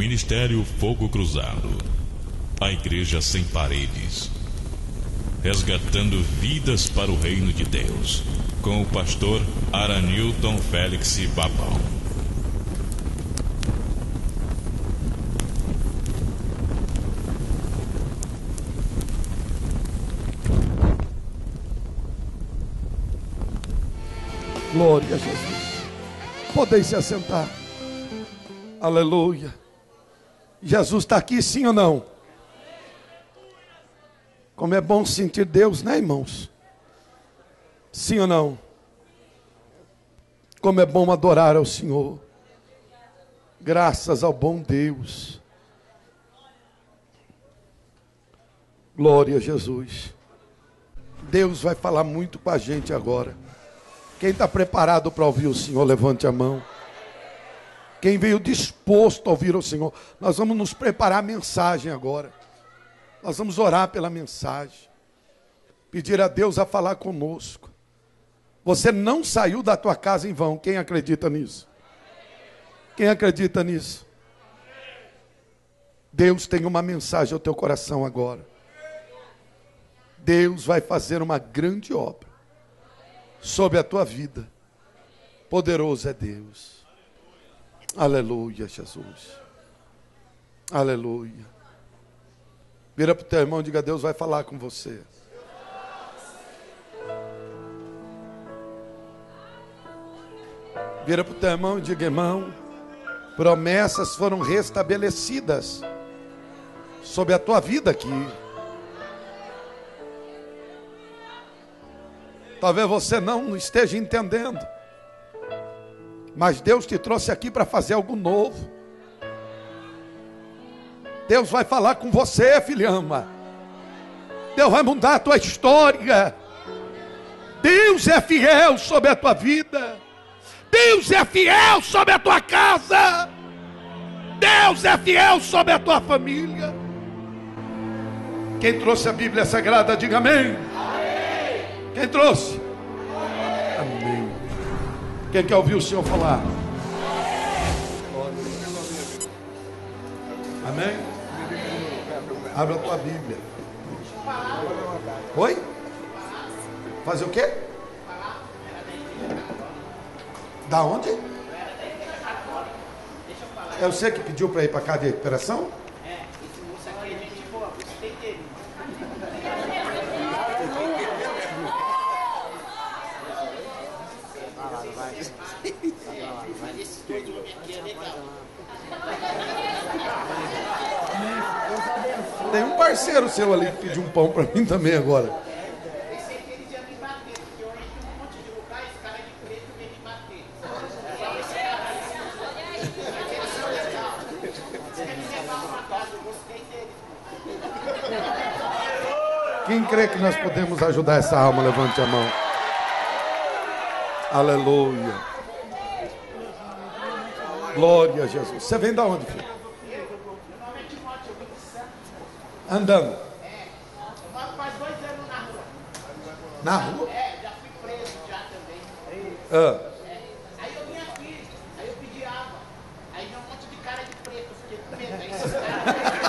Ministério Fogo Cruzado. A Igreja Sem Paredes. Resgatando vidas para o reino de Deus. Com o pastor Aranilton Félix Babão. Glória a Jesus. Podem se assentar. Aleluia. Jesus está aqui, sim ou não? Como é bom sentir Deus, né, irmãos? Sim ou não? Como é bom adorar ao Senhor. Graças ao bom Deus. Glória a Jesus. Deus vai falar muito com a gente agora. Quem está preparado para ouvir o Senhor, levante a mão. Quem veio disposto a ouvir o Senhor. Nós vamos nos preparar a mensagem agora. Nós vamos orar pela mensagem. Pedir a Deus a falar conosco. Você não saiu da tua casa em vão. Quem acredita nisso? Quem acredita nisso? Deus tem uma mensagem ao teu coração agora. Deus vai fazer uma grande obra sobre a tua vida. Poderoso é Deus. Aleluia, Jesus. Aleluia. Vira para o teu irmão e diga: Deus vai falar com você. Vira para o teu irmão e diga: irmão, promessas foram restabelecidas sobre a tua vida aqui. Talvez você não esteja entendendo, mas Deus te trouxe aqui para fazer algo novo. Deus vai falar com você, filhama. Deus vai mudar a tua história. Deus é fiel sobre a tua vida. Deus é fiel sobre a tua casa. Deus é fiel sobre a tua família. Quem trouxe a Bíblia Sagrada, diga amém. Quem trouxe? Amém. Quem quer ouvir o Senhor falar? Amém? Abra a tua Bíblia. Oi? Fazer o quê? Da onde? É você que pediu para ir para cá de recuperação? Esse moço aqui é gente boa, gostei dele. Tem um parceiro seu ali que pediu um pão para mim também agora. Pensei que ele ia me bater, porque hoje tem um monte de lugar, esse cara de preto veio me bater. Eles são legal. Você quer me levar uma casa, eu gostei dele. Quem crê que nós podemos ajudar essa alma, levante a mão. Aleluia. Glória a Jesus. Você vem da onde, filho? Andando. Eu moro faz 2 anos na rua. Na rua? Já fui preso já também. Ah. Aí eu vim aqui, aí eu pedi água. Aí veio um monte de cara de preto, eu fiquei com medo. Aí esses caras...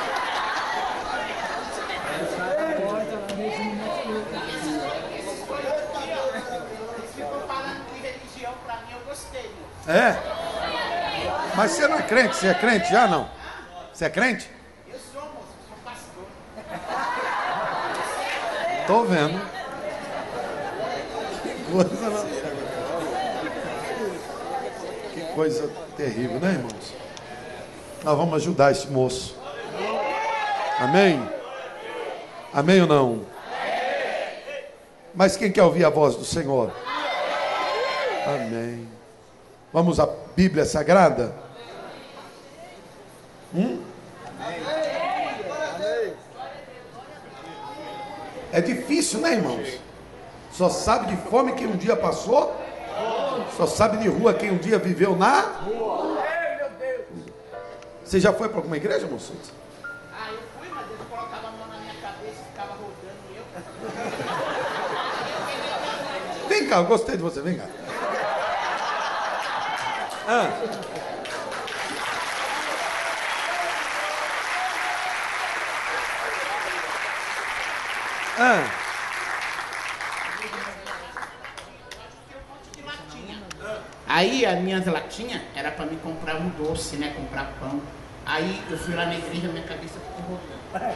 Esses coisas aqui, ó, eles ficam falando de religião pra mim, eu gostei. É? Mas você não é crente? Você é crente já, não? Você é crente? Eu sou, moço, sou pastor. Tô vendo. Que coisa terrível, né, irmãos? Nós vamos ajudar esse moço. Amém? Amém ou não? Mas quem quer ouvir a voz do Senhor? Amém. Vamos à Bíblia Sagrada? É difícil, né, irmãos? Só sabe de fome quem um dia passou. Só sabe de rua quem um dia viveu na rua. Você já foi para alguma igreja, moço? Ah, eu fui, mas eles colocavam a mão na minha cabeça e ficavam rodando eu. Vem cá, eu gostei de você, vem cá. Ah, Aí as minhas latinhas era para me comprar um doce, né? Comprar pão. Aí eu fui lá na igreja, minha cabeça ficou rodando.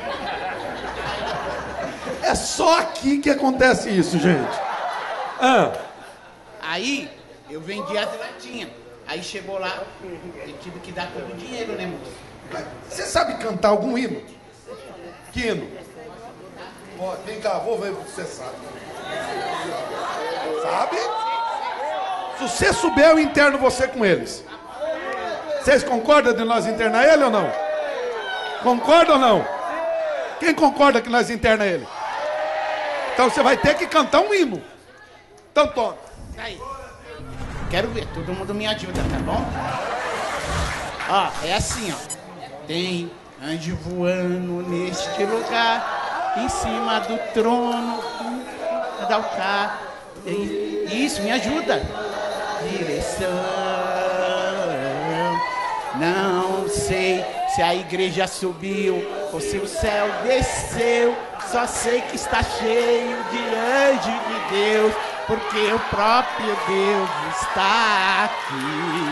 é só aqui que acontece isso, gente. Ah, Aí eu vendi as latinhas. Aí chegou lá, eu tive que dar todo o dinheiro, né, moço? você sabe cantar algum hino? Que hino? Ó, vem cá, vou ver se você sabe. Sabe? Se você souber, eu interno você com eles. Vocês concordam de nós internar ele ou não? Concorda ou não? Quem concorda que nós interna ele? Então você vai ter que cantar um hino. Então toma. Aí. Quero ver, todo mundo me ajuda, tá bom? Ó, é assim, ó. Tem anjo voando neste lugar, em cima do trono, da altar. Isso, me ajuda. Direção. Não sei se a igreja subiu ou se o céu desceu. Só sei que está cheio de anjo de Deus, porque o próprio Deus está aqui.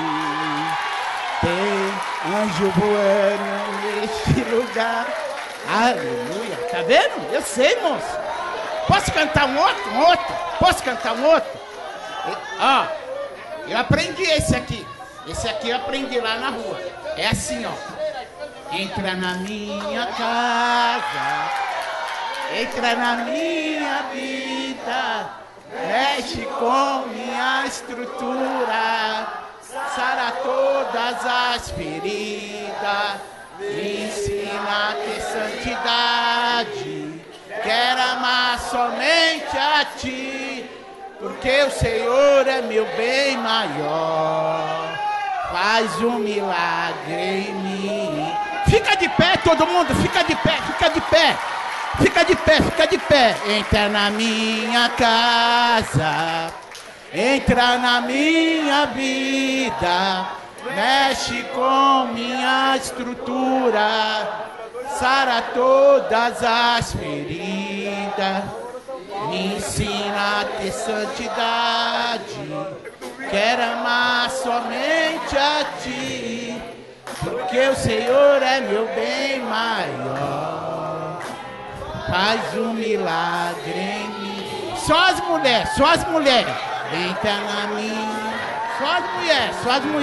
Tem anjo voando neste lugar. Aleluia. Tá vendo? Eu sei, moço. Posso cantar um outro? Posso cantar um outro? Ó, eu aprendi esse aqui. Esse aqui eu aprendi lá na rua. É assim, ó. Entra na minha casa, entra na minha vida, mexe com minha estrutura, sara todas as feridas, me ensina a ter santidade, quero amar somente a ti, porque o Senhor é meu bem maior, faz um milagre em mim. Fica de pé todo mundo, fica de pé, fica de pé. Fica de pé, fica de pé. Entra na minha casa, entra na minha vida, mexe com minha estrutura, sara todas as feridas, me ensina a ter santidade, quero amar somente a ti, porque o Senhor é meu bem maior. Faz um milagre em mim. Só as mulheres. Entra na minha. Só as mulheres. Só as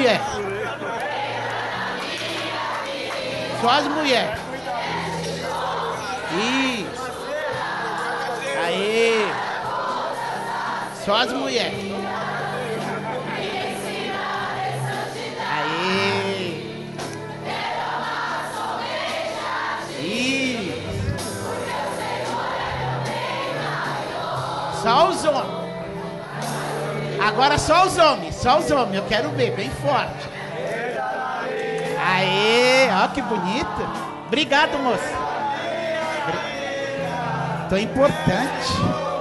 mulheres. Isso. Aê. Só as mulheres. Aê. Só os homens. Agora só os homens. Eu quero ver, bem forte. Aê, ó que bonito. Obrigado, moça. Tão importante.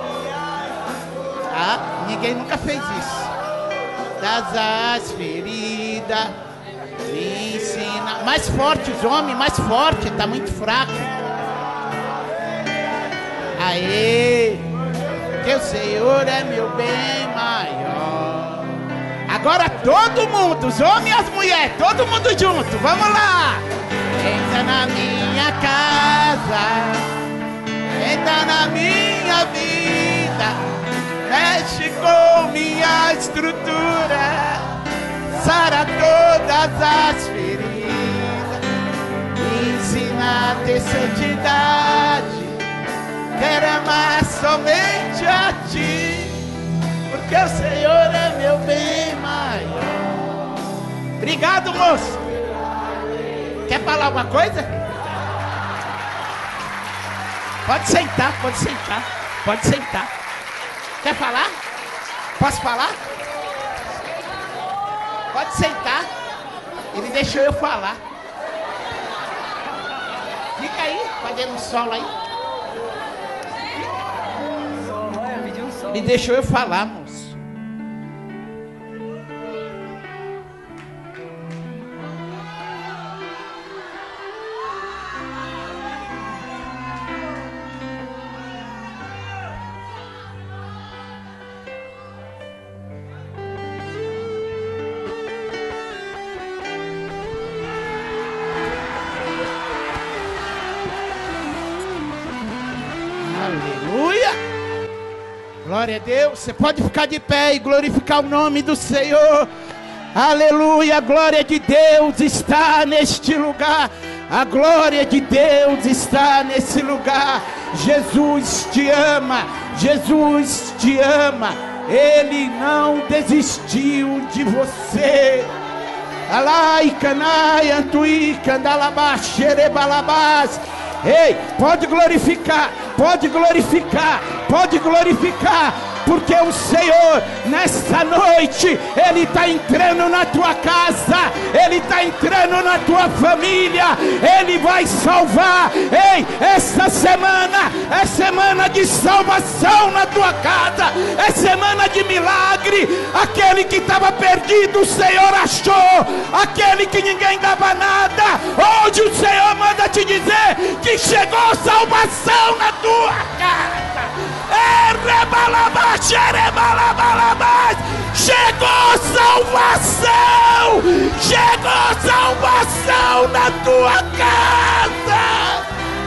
Ah, ninguém nunca fez isso. Das as feridas, me ensina. Mais forte os homens, mais forte. Tá muito fraco. Aê. Que o Senhor é meu bem maior. Agora todo mundo, os homens e as mulheres, todo mundo junto, vamos lá. Entra na minha casa, entra na minha vida, mexe com minha estrutura, sara todas as feridas, me ensina a ter santidade, quero amar somente a ti, porque o Senhor é meu bem maior. Obrigado, moço. Quer falar alguma coisa? Pode sentar. Quer falar? Posso falar? Pode sentar. Ele deixou eu falar. Fica aí, fazendo solo aí. Me deixou eu falar, moço. Glória a Deus. Você pode ficar de pé e glorificar o nome do Senhor. Aleluia, a glória de Deus está neste lugar. A glória de Deus está nesse lugar. Jesus te ama. Jesus te ama. Ele não desistiu de você. Alai, canai, antui, candalabás, xerebalabás. Ei, pode glorificar, pode glorificar, pode glorificar, porque o Senhor, nesta noite, Ele está entrando na tua casa, Ele está entrando na tua família, Ele vai salvar. Ei, esta semana é semana de salvação na tua casa, é semana de milagre. Aquele que estava perdido, o Senhor achou, aquele que ninguém dava nada, hoje o Senhor manda te dizer que chegou salvação na tua casa. Chegou salvação! Chegou salvação na tua casa!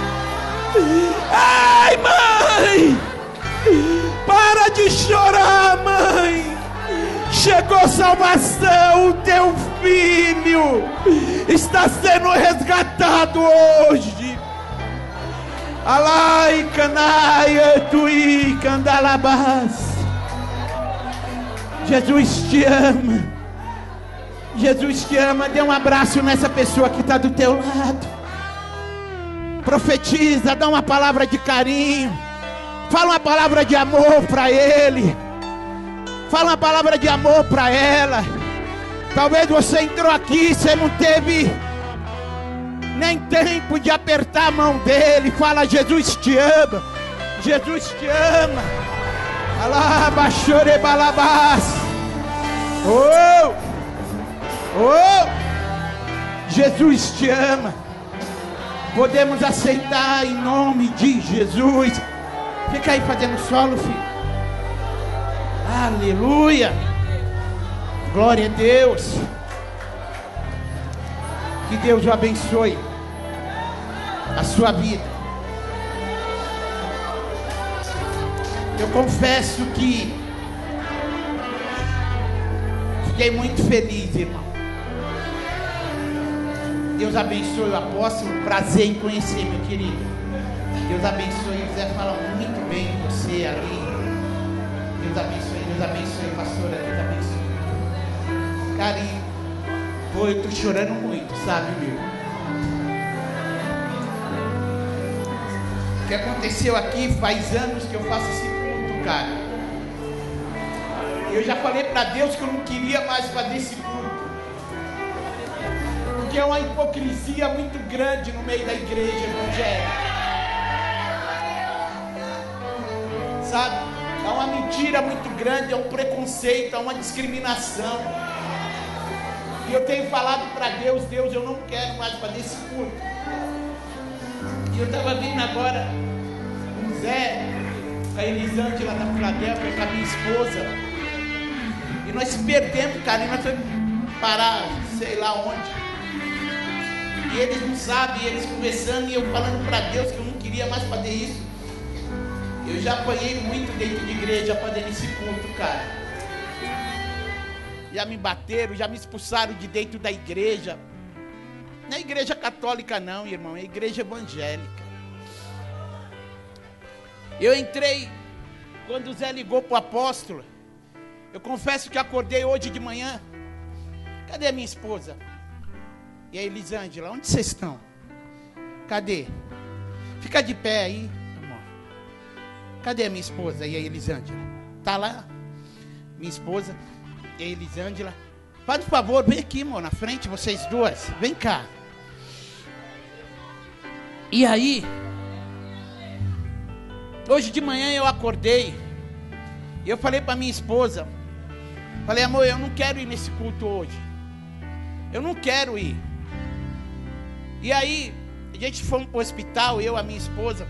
Ai, mãe! Para de chorar, mãe! Chegou salvação, o teu filho está sendo resgatado hoje. Alai, canaia, tui, candalabás. Jesus te ama. Jesus te ama. Dê um abraço nessa pessoa que está do teu lado. Profetiza, dá uma palavra de carinho. Fala uma palavra de amor para ele. Fala uma palavra de amor para ela. Talvez você entrou aqui, você não teve nem tempo de apertar a mão dele. Fala: Jesus te ama. Jesus te ama. Alabaxorebalabás. Oh! Oh! Jesus te ama. Podemos aceitar em nome de Jesus. Fica aí fazendo solo, filho. Aleluia. Glória a Deus. Que Deus o abençoe a sua vida. Eu confesso que fiquei muito feliz, irmão. Deus abençoe o apóstolo. Prazer em conhecer, meu querido. Deus abençoe. O Zé fala muito bem de você ali. Deus abençoe, pastora. Deus abençoe. Carinho. Pô, eu tô chorando muito, sabe, meu? O que aconteceu aqui faz anos que eu faço esse culto, cara. Eu já falei pra Deus que eu não queria mais fazer esse culto, porque é uma hipocrisia muito grande no meio da igreja evangélica. Sabe? É uma mentira muito grande, é um preconceito, é uma discriminação. E eu tenho falado para Deus: Deus, eu não quero mais fazer esse culto. E eu estava vindo agora com o Zé, com a Elisângela da Filadélfia, com a minha esposa. E nós se perdemos, cara, e nós fomos parar, sei lá onde. E eles não sabem, eles conversando, e eu falando para Deus que eu não queria mais fazer isso. Eu já apanhei muito dentro de igreja fazendo esse culto, cara. Já me bateram, já me expulsaram de dentro da igreja. Não é igreja católica não, irmão, é igreja evangélica. Eu entrei, quando o Zé ligou pro apóstolo, eu confesso que acordei hoje de manhã. Cadê a minha esposa? E a Elisângela, onde vocês estão? Cadê? Fica de pé aí, amor. Cadê a minha esposa e a Elisângela? Tá lá? Minha esposa e a Elisângela. Faz um favor, vem aqui, amor, na frente, vocês duas. Vem cá. E aí, hoje de manhã eu acordei e eu falei para minha esposa, falei: amor, eu não quero ir nesse culto hoje. Eu não quero ir. E aí, a gente foi pro hospital, eu e a minha esposa.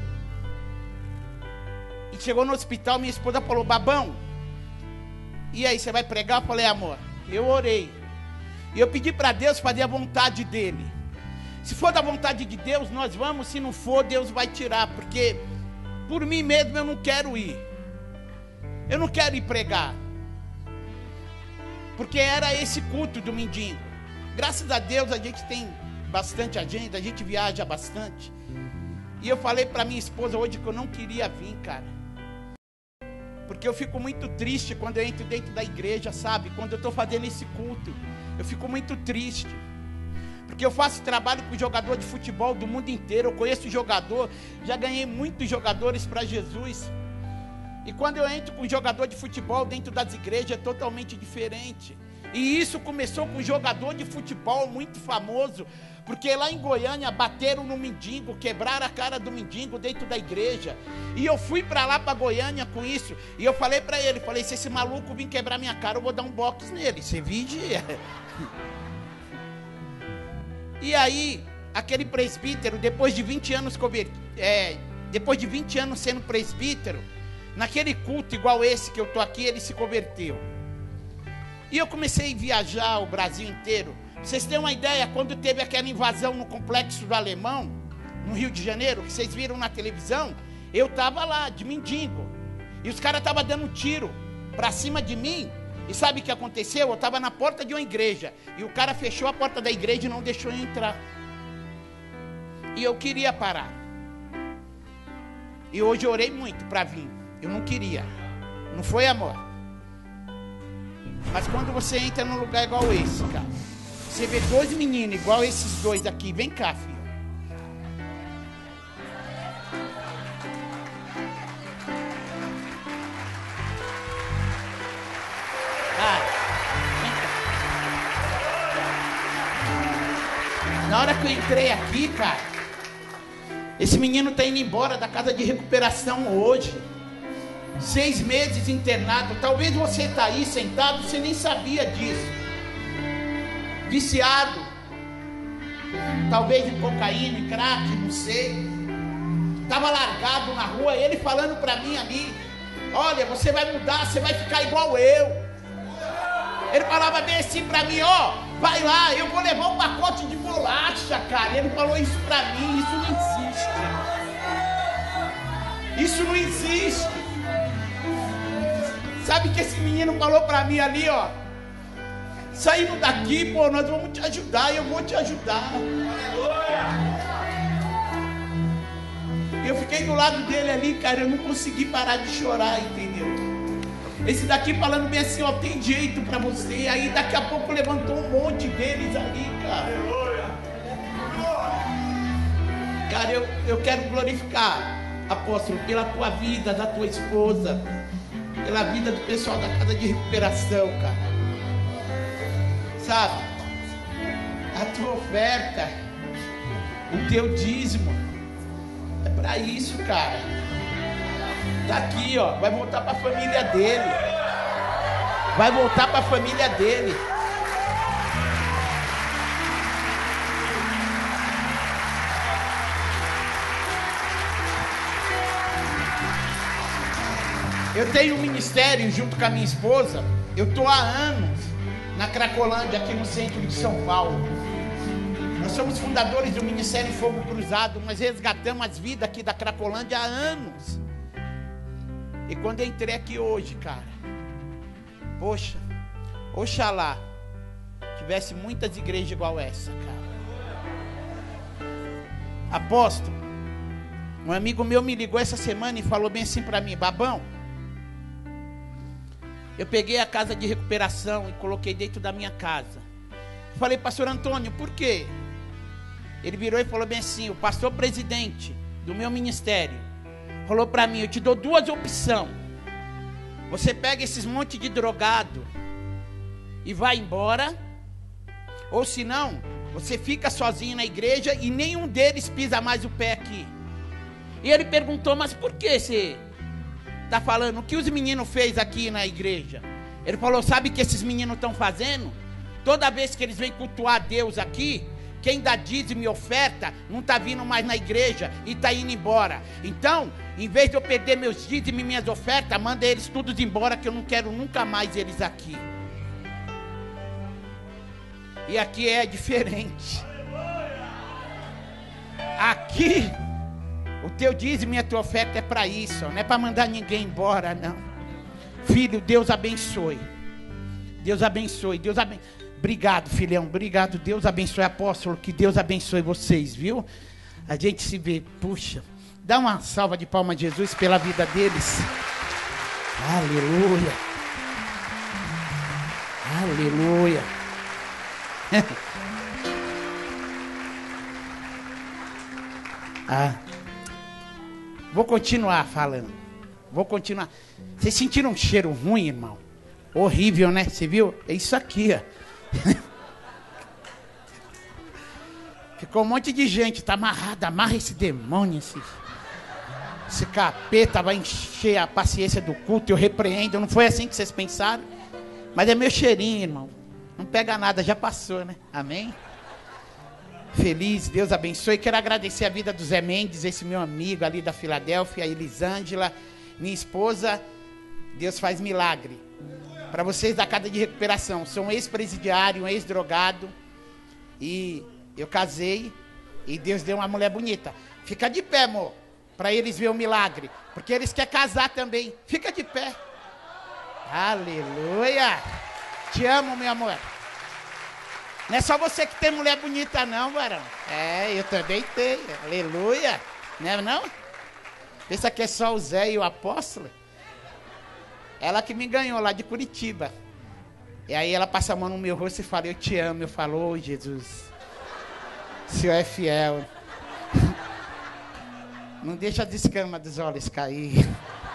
E chegou no hospital, minha esposa falou: Babão, e aí, você vai pregar? Eu falei: amor, eu orei. E eu pedi para Deus fazer a vontade dele. Se for da vontade de Deus, nós vamos. Se não for, Deus vai tirar. Porque por mim mesmo eu não quero ir. Eu não quero ir pregar. Porque era esse culto do mendigo. Graças a Deus a gente tem bastante agenda, a gente viaja bastante. E eu falei para minha esposa hoje que eu não queria vir, cara. Porque eu fico muito triste quando eu entro dentro da igreja, sabe? Quando eu estou fazendo esse culto, eu fico muito triste. Porque eu faço trabalho com jogador de futebol do mundo inteiro. Eu conheço jogador, já ganhei muitos jogadores para Jesus. E quando eu entro com jogador de futebol dentro das igrejas é totalmente diferente. E isso começou com um jogador de futebol muito famoso, porque lá em Goiânia bateram no mendigo, quebraram a cara do mendigo dentro da igreja. E eu fui para lá, para Goiânia com isso, e eu falei para ele, falei, se esse maluco vir quebrar minha cara, eu vou dar um box nele, você vigia. E aí, aquele presbítero, depois de 20 anos depois de 20 anos sendo presbítero, naquele culto igual esse que eu estou aqui, ele se converteu. E eu comecei a viajar o Brasil inteiro. Vocês têm uma ideia, quando teve aquela invasão no Complexo do Alemão, no Rio de Janeiro, que vocês viram na televisão, eu estava lá, de mendigo. E os caras estavam dando tiro para cima de mim. E sabe o que aconteceu? Eu estava na porta de uma igreja. E o cara fechou a porta da igreja e não deixou eu entrar. E eu queria parar. E hoje eu orei muito para vir. Eu não queria. Não foi amor. Mas quando você entra num lugar igual esse, cara, você vê dois meninos igual esses dois aqui. Vem cá, filho. Na hora que eu entrei aqui, cara, esse menino está indo embora da casa de recuperação hoje. 6 meses internado. Talvez você está aí sentado, você nem sabia disso. Viciado. Talvez em cocaína, em crack, não sei. Estava largado na rua, ele falando para mim ali, olha, você vai mudar, você vai ficar igual eu. Ele falava bem assim para mim, ó, vai lá, eu vou levar um pacote de bolacha, cara. Ele falou isso para mim, isso não existe. Isso não existe. Sabe que esse menino falou para mim ali, ó, saindo daqui, pô, nós vamos te ajudar, eu vou te ajudar. Eu fiquei do lado dele ali, cara, eu não consegui parar de chorar, entendeu? Esse daqui falando bem assim, ó, tem jeito pra você. Aí daqui a pouco levantou um monte deles ali, cara. Cara, eu quero glorificar, apóstolo, pela tua vida, da tua esposa, pela vida do pessoal da casa de recuperação, cara. Sabe? A tua oferta, o teu dízimo, é pra isso, cara. Tá aqui, ó, vai voltar pra família dele. Vai voltar pra família dele. Eu tenho um ministério junto com a minha esposa. Eu estou há anos na Cracolândia, aqui no centro de São Paulo. Nós somos fundadores do Ministério Fogo Cruzado. Nós resgatamos as vidas aqui da Cracolândia há anos. E quando eu entrei aqui hoje, cara, poxa, oxalá tivesse muitas igrejas igual essa, cara. Apóstolo, um amigo meu me ligou essa semana e falou bem assim para mim, Babão, eu peguei a casa de recuperação e coloquei dentro da minha casa. Falei, pastor Antônio, por quê? Ele virou e falou bem assim, o pastor presidente do meu ministério falou para mim, eu te dou 2 opções. Você pega esses monte de drogado e vai embora, ou se não, você fica sozinho na igreja e nenhum deles pisa mais o pé aqui. E ele perguntou, mas por que você está falando? O que os meninos fez aqui na igreja? Ele falou, sabe o que esses meninos estão fazendo? Toda vez que eles vêm cultuar a Deus aqui, quem dá dízimo e oferta não está vindo mais na igreja e está indo embora. Então, em vez de eu perder meus dízimos e minhas ofertas, manda eles todos embora, que eu não quero nunca mais eles aqui. E aqui é diferente. Aqui, o teu dízimo e a tua oferta é para isso, não é para mandar ninguém embora, não. Filho, Deus abençoe. Deus abençoe. Obrigado, filhão. Obrigado. Deus abençoe, apóstolo. Que Deus abençoe vocês, viu? A gente se vê. Puxa. Dá uma salva de palmas a Jesus pela vida deles. Aleluia. Aleluia. Vou continuar falando. Vou continuar. Vocês sentiram um cheiro ruim, irmão? Horrível, né? Você viu? É isso aqui, ó. Ficou um monte de gente. Tá amarrado. Amarra esse demônio, esse capeta vai encher a paciência do culto. Eu repreendo. Não foi assim que vocês pensaram? Mas é meu cheirinho, irmão. Não pega nada, já passou, né? Amém? Feliz, Deus abençoe. Quero agradecer a vida do Zé Mendes, esse meu amigo ali da Filadélfia, a Elisângela, minha esposa. Deus faz milagre. Para vocês da Casa de Recuperação. Sou um ex-presidiário, um ex-drogado. E eu casei. E Deus deu uma mulher bonita. Fica de pé, amor. Para eles verem o milagre. Porque eles querem casar também. Fica de pé. Aleluia. Te amo, meu amor. Não é só você que tem mulher bonita não, varão. É, eu também tenho. Aleluia. Não é não? Pensa que é só o Zé e o apóstolo? Ela que me ganhou lá de Curitiba. E aí ela passa a mão no meu rosto e fala, eu te amo. Eu falo, ô Jesus, o Senhor é fiel. Não deixa a descama dos olhos cair.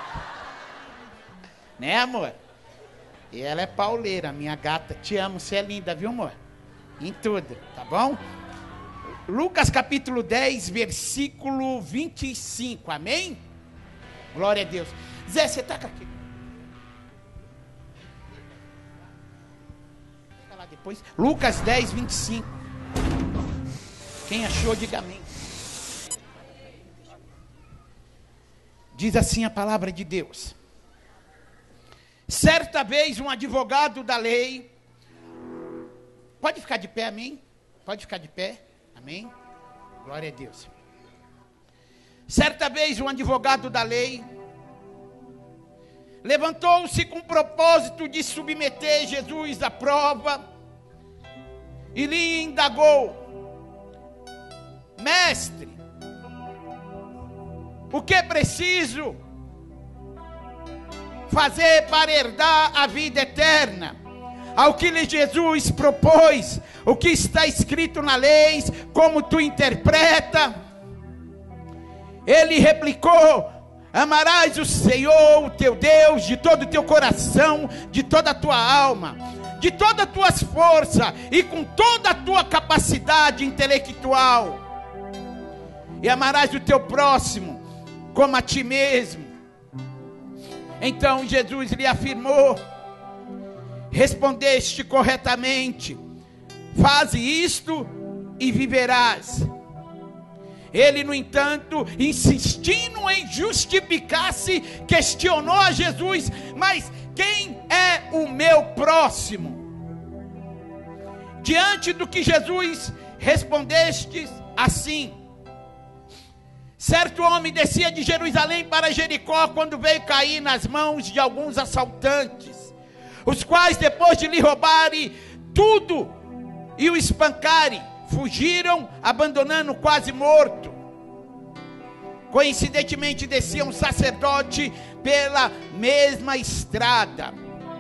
Né, amor? E ela é pauleira, minha gata. Te amo, você é linda, viu, amor? Em tudo, tá bom? Lucas capítulo 10, versículo 25, amém? Glória a Deus. Zé, você tá aqui. Fica lá depois. Lucas 10, 25. Quem achou, diga amém. Diz assim a palavra de Deus. Certa vez um advogado da lei... Pode ficar de pé, amém? Pode ficar de pé, amém? Glória a Deus. Certa vez um advogado da lei levantou-se com o propósito de submeter Jesus à prova e lhe indagou: mestre, o que é preciso fazer para herdar a vida eterna? Ao que lhe Jesus propôs, o que está escrito na lei, como tu interpreta? Ele replicou: amarás o Senhor, o teu Deus, de todo o teu coração, de toda a tua alma, de todas as tuas forças e com toda a tua capacidade intelectual. E amarás o teu próximo como a ti mesmo. Então Jesus lhe afirmou: respondeste corretamente, faze isto e viverás. Ele, no entanto, insistindo em justificar-se, questionou a Jesus: mas quem é o meu próximo? Diante do que Jesus respondeste assim: certo homem descia de Jerusalém para Jericó quando veio cair nas mãos de alguns assaltantes, os quais, depois de lhe roubarem tudo e o espancarem, fugiram, abandonando quase morto. Coincidentemente descia um sacerdote pela mesma estrada.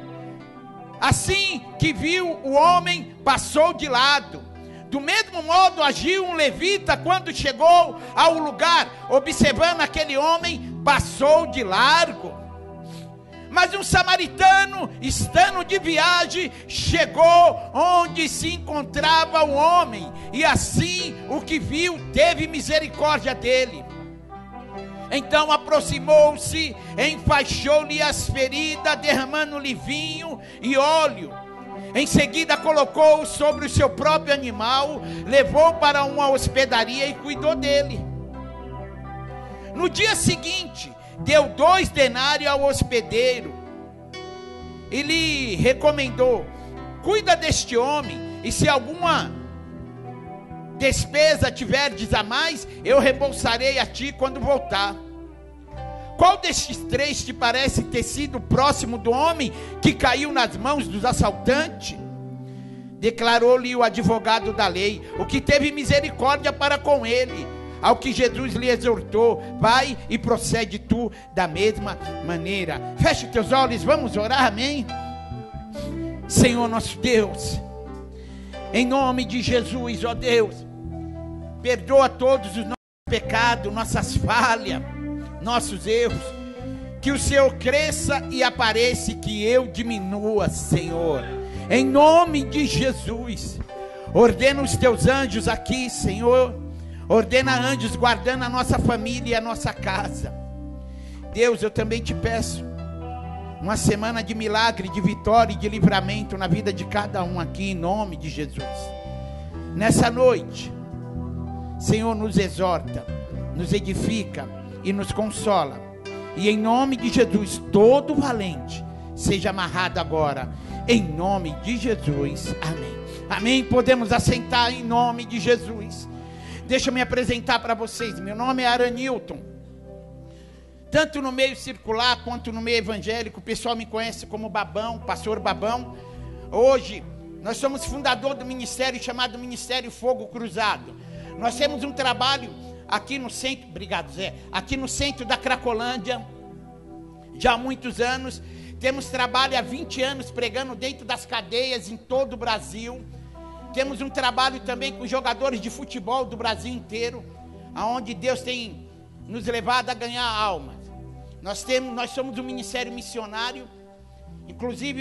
Assim que viu o homem, passou de lado. Do mesmo modo agiu um levita quando chegou ao lugar, observando aquele homem, passou de largo. Mas um samaritano, estando de viagem, chegou onde se encontrava o homem, e assim o que viu teve misericórdia dele. Então aproximou-se, enfaixou-lhe as feridas, derramando-lhe vinho e óleo. Em seguida colocou-o sobre o seu próprio animal, levou para uma hospedaria e cuidou dele. No dia seguinte, deu 2 denários ao hospedeiro e lhe recomendou: cuida deste homem, e se alguma despesa tiverdes a mais, eu reembolsarei a ti quando voltar. Qual destes três te parece ter sido próximo do homem que caiu nas mãos dos assaltantes? Declarou-lhe o advogado da lei, o que teve misericórdia para com ele. Ao que Jesus lhe exortou: vai e procede tu da mesma maneira. Feche os teus olhos, vamos orar, amém? Senhor nosso Deus, em nome de Jesus, ó Deus, perdoa todos os nossos pecados, nossas falhas, nossos erros. Que o Senhor cresça e apareça, e que eu diminua, Senhor. Em nome de Jesus, ordena os teus anjos aqui, Senhor. Ordena anjos guardando a nossa família e a nossa casa. Deus, eu também te peço uma semana de milagre, de vitória e de livramento na vida de cada um aqui, em nome de Jesus. Nessa noite, Senhor, nos exorta, nos edifica e nos consola. E em nome de Jesus, todo valente seja amarrado agora, em nome de Jesus, amém. Amém, podemos assentar em nome de Jesus. Deixa eu me apresentar para vocês. Meu nome é Aranilton. Tanto no meio circular quanto no meio evangélico, o pessoal me conhece como Babão, pastor Babão. Hoje, nós somos fundador do ministério chamado Ministério Fogo Cruzado. Nós temos um trabalho aqui no centro, obrigado Zé, aqui no centro da Cracolândia, já há muitos anos. Temos trabalho há 20 anos pregando dentro das cadeias em todo o Brasil. Temos um trabalho também com jogadores de futebol do Brasil inteiro, aonde Deus tem nos levado a ganhar almas. Nós somos um ministério missionário. Inclusive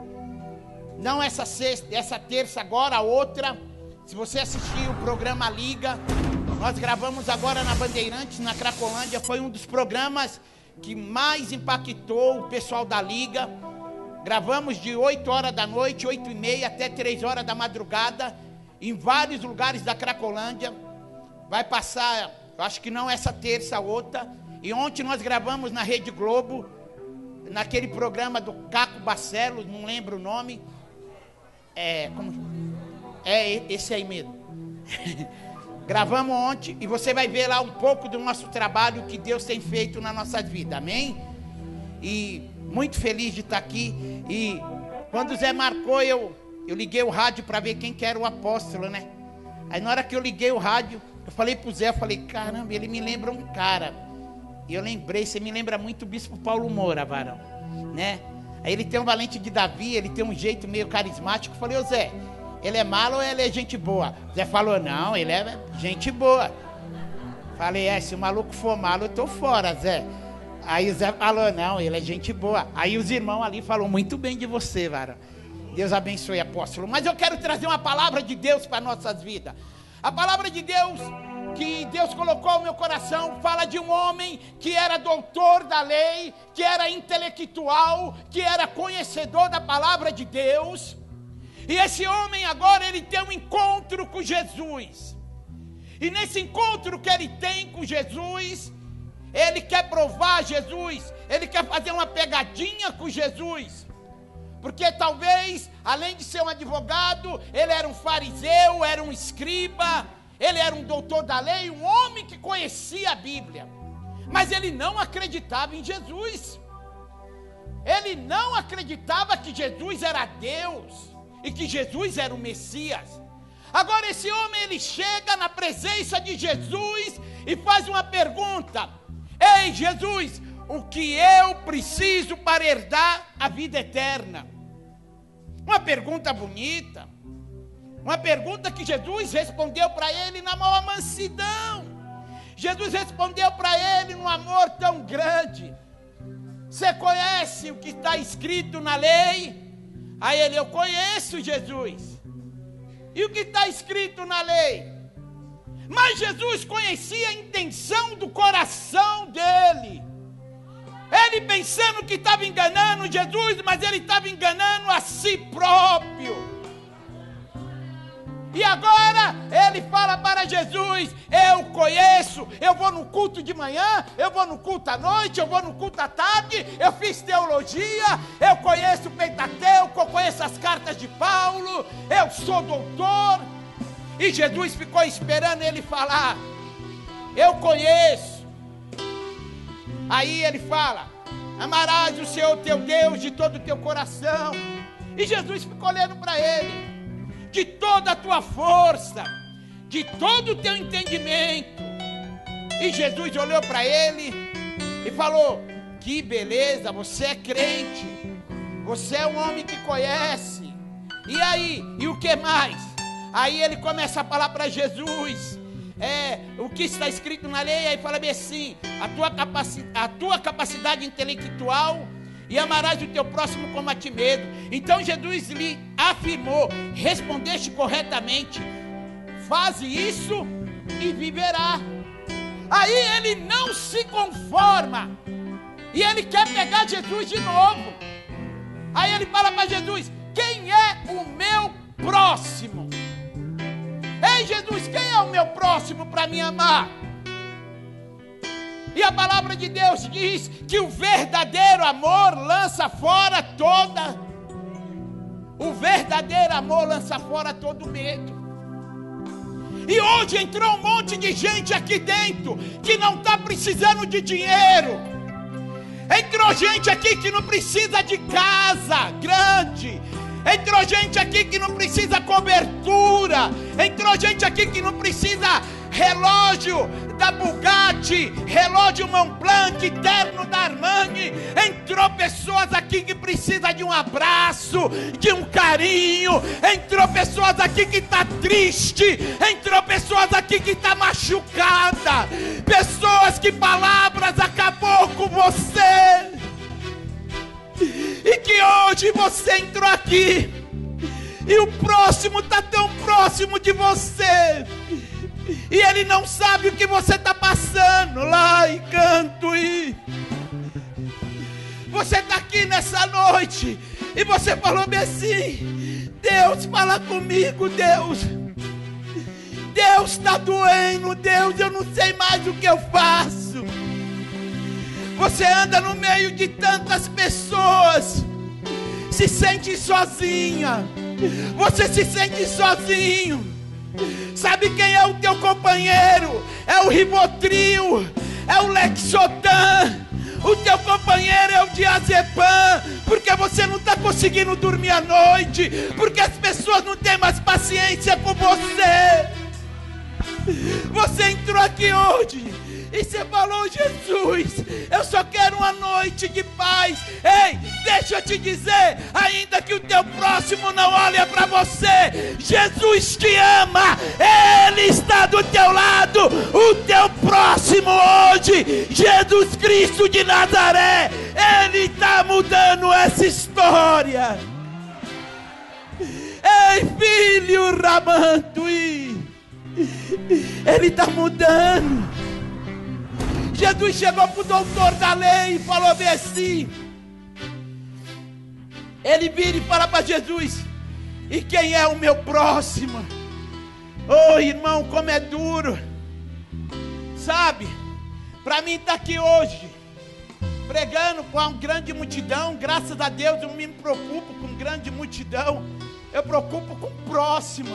não essa sexta, essa terça agora, a outra. Se você assistir o programa Liga, nós gravamos agora na Bandeirantes, na Cracolândia. Foi um dos programas que mais impactou o pessoal da Liga. Gravamos de 8 horas da noite, 8h30 até 3 horas da madrugada, em vários lugares da Cracolândia. Vai passar, eu acho que não essa terça, a outra. E ontem nós gravamos na Rede Globo, naquele programa do Caco Barcelos, não lembro o nome. Esse aí mesmo. Gravamos ontem e você vai ver lá um pouco do nosso trabalho que Deus tem feito na nossa vida, amém? E muito feliz de estar aqui. E quando o Zé marcou, eu liguei o rádio para ver quem que era o apóstolo, né? Aí na hora que eu liguei o rádio, eu falei pro Zé, eu falei, caramba, ele me lembra um cara. E eu lembrei, você me lembra muito o Bispo Paulo Moura, varão, né? Aí ele tem um valente de Davi, ele tem um jeito meio carismático. Eu falei, ô Zé, ele é malo ou ele é gente boa? O Zé falou, não, ele é gente boa. Falei, se o maluco for malo, eu tô fora, Zé. Aí o Zé falou, não, ele é gente boa. Aí os irmãos ali falaram muito bem de você, varão. Deus abençoe, apóstolo. Mas eu quero trazer uma palavra de Deus para nossas vidas. A palavra de Deus que Deus colocou no meu coração fala de um homem que era doutor da lei, que era intelectual, que era conhecedor da palavra de Deus. E esse homem agora ele tem um encontro com Jesus. E nesse encontro que ele tem com Jesus, ele quer provar Jesus, ele quer fazer uma pegadinha com Jesus. Porque talvez, além de ser um advogado, ele era um fariseu, era um escriba, ele era um doutor da lei, um homem que conhecia a Bíblia. Mas ele não acreditava em Jesus. Ele não acreditava que Jesus era Deus e que Jesus era o Messias. Agora esse homem, ele chega na presença de Jesus e faz uma pergunta: ei Jesus, o que eu preciso para herdar a vida eterna? Uma pergunta bonita, uma pergunta que Jesus respondeu para ele na maior mansidão. Jesus respondeu para ele num amor tão grande. Você conhece o que está escrito na lei? Aí ele, eu conheço, Jesus. E o que está escrito na lei? Mas Jesus conhecia a intenção do coração dele. Ele pensando que estava enganando Jesus, mas ele estava enganando a si próprio. E agora ele fala para Jesus, eu conheço, eu vou no culto de manhã, eu vou no culto à noite, eu vou no culto à tarde, eu fiz teologia, eu conheço o Pentateuco, eu conheço as cartas de Paulo, eu sou doutor. E Jesus ficou esperando ele falar, eu conheço. Aí ele fala: amarás o Senhor teu Deus de todo o teu coração. E Jesus ficou olhando para ele: de toda a tua força, de todo o teu entendimento. E Jesus olhou para ele e falou: que beleza, você é crente, você é um homem que conhece. E aí, e o que mais? Aí ele começa a falar para Jesus o que está escrito na lei. Aí fala bem assim: a tua capacidade intelectual, e amarás o teu próximo como a ti mesmo. Então Jesus lhe afirmou: respondeste corretamente, faze isso e viverá. Aí ele não se conforma e ele quer pegar Jesus de novo. Aí ele fala para Jesus: quem é o meu próximo? Ei, Jesus, quem é o meu próximo para me amar? E a palavra de Deus diz que o verdadeiro amor lança fora o verdadeiro amor lança fora todo medo. E hoje entrou um monte de gente aqui dentro que não está precisando de dinheiro. Entrou gente aqui que não precisa de casa grande. Entrou gente aqui que não precisa cobertura. Entrou gente aqui que não precisa relógio da Bugatti, relógio Montblanc, terno da Armani. Entrou pessoas aqui que precisam de um abraço, de um carinho. Entrou pessoas aqui que está triste. Entrou pessoas aqui que está machucada. Pessoas que palavras acabou com você. E que hoje você entrou aqui e o próximo está tão próximo de você e ele não sabe o que você está passando lá em canto. E você está aqui nessa noite e você falou bem assim: Deus, fala comigo, Deus está doendo, Deus, eu não sei mais o que eu faço. Você anda no meio de tantas pessoas, se sente sozinha, você se sente sozinho. Sabe quem é o teu companheiro? É o Rivotril, é o Lexotan. O teu companheiro é o diazepam, porque você não está conseguindo dormir à noite, porque as pessoas não têm mais paciência com você. Você entrou aqui hoje e você falou: Jesus, eu só quero uma noite de paz. Ei, deixa eu te dizer, ainda que o teu próximo não olhe para você, Jesus te ama, Ele está do teu lado. O teu próximo hoje, Jesus Cristo de Nazaré, Ele está mudando essa história. Ei, filho Ramantui, Ele está mudando. Jesus chegou para o doutor da lei e falou bem assim. Ele vira e fala para Jesus: e quem é o meu próximo? Oh, irmão, como é duro. Sabe, para mim estar aqui hoje pregando com uma grande multidão, graças a Deus eu não me preocupo com grande multidão, eu preocupo com o próximo.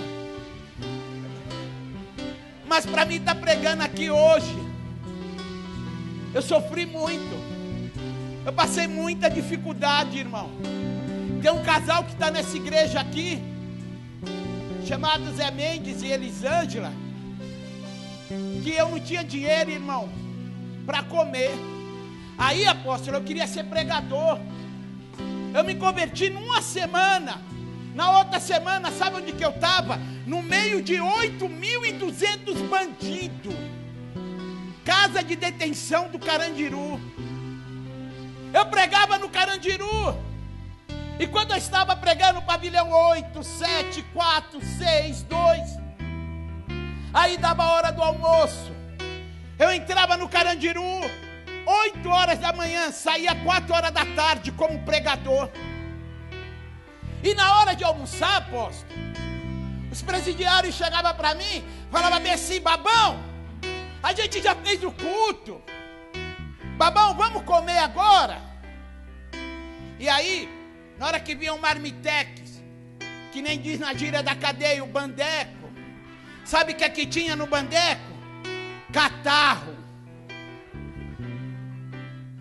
Mas para mim estar pregando aqui hoje, eu sofri muito, eu passei muita dificuldade, irmão. Tem um casal que está nessa igreja aqui, chamado Zé Mendes e Elisângela, que eu não tinha dinheiro, irmão, para comer. Aí, apóstolo, eu queria ser pregador. Eu me converti numa semana. Na outra semana, sabe onde que eu estava? No meio de 8.200 bandidos. Casa de detenção do Carandiru. Eu pregava no Carandiru. E quando eu estava pregando no pavilhão 8, 7, 4, 6, 2, aí dava a hora do almoço. Eu entrava no Carandiru 8 horas da manhã, saía 4 horas da tarde como pregador. E na hora de almoçar, apóstolo, os presidiários chegavam para mim, falavam bem assim: Babão, a gente já fez o culto, Babão, vamos comer agora? E aí, na hora que vinha um marmitex, que nem diz na gíria da cadeia, o bandeco, sabe o que é que tinha no bandeco? Catarro.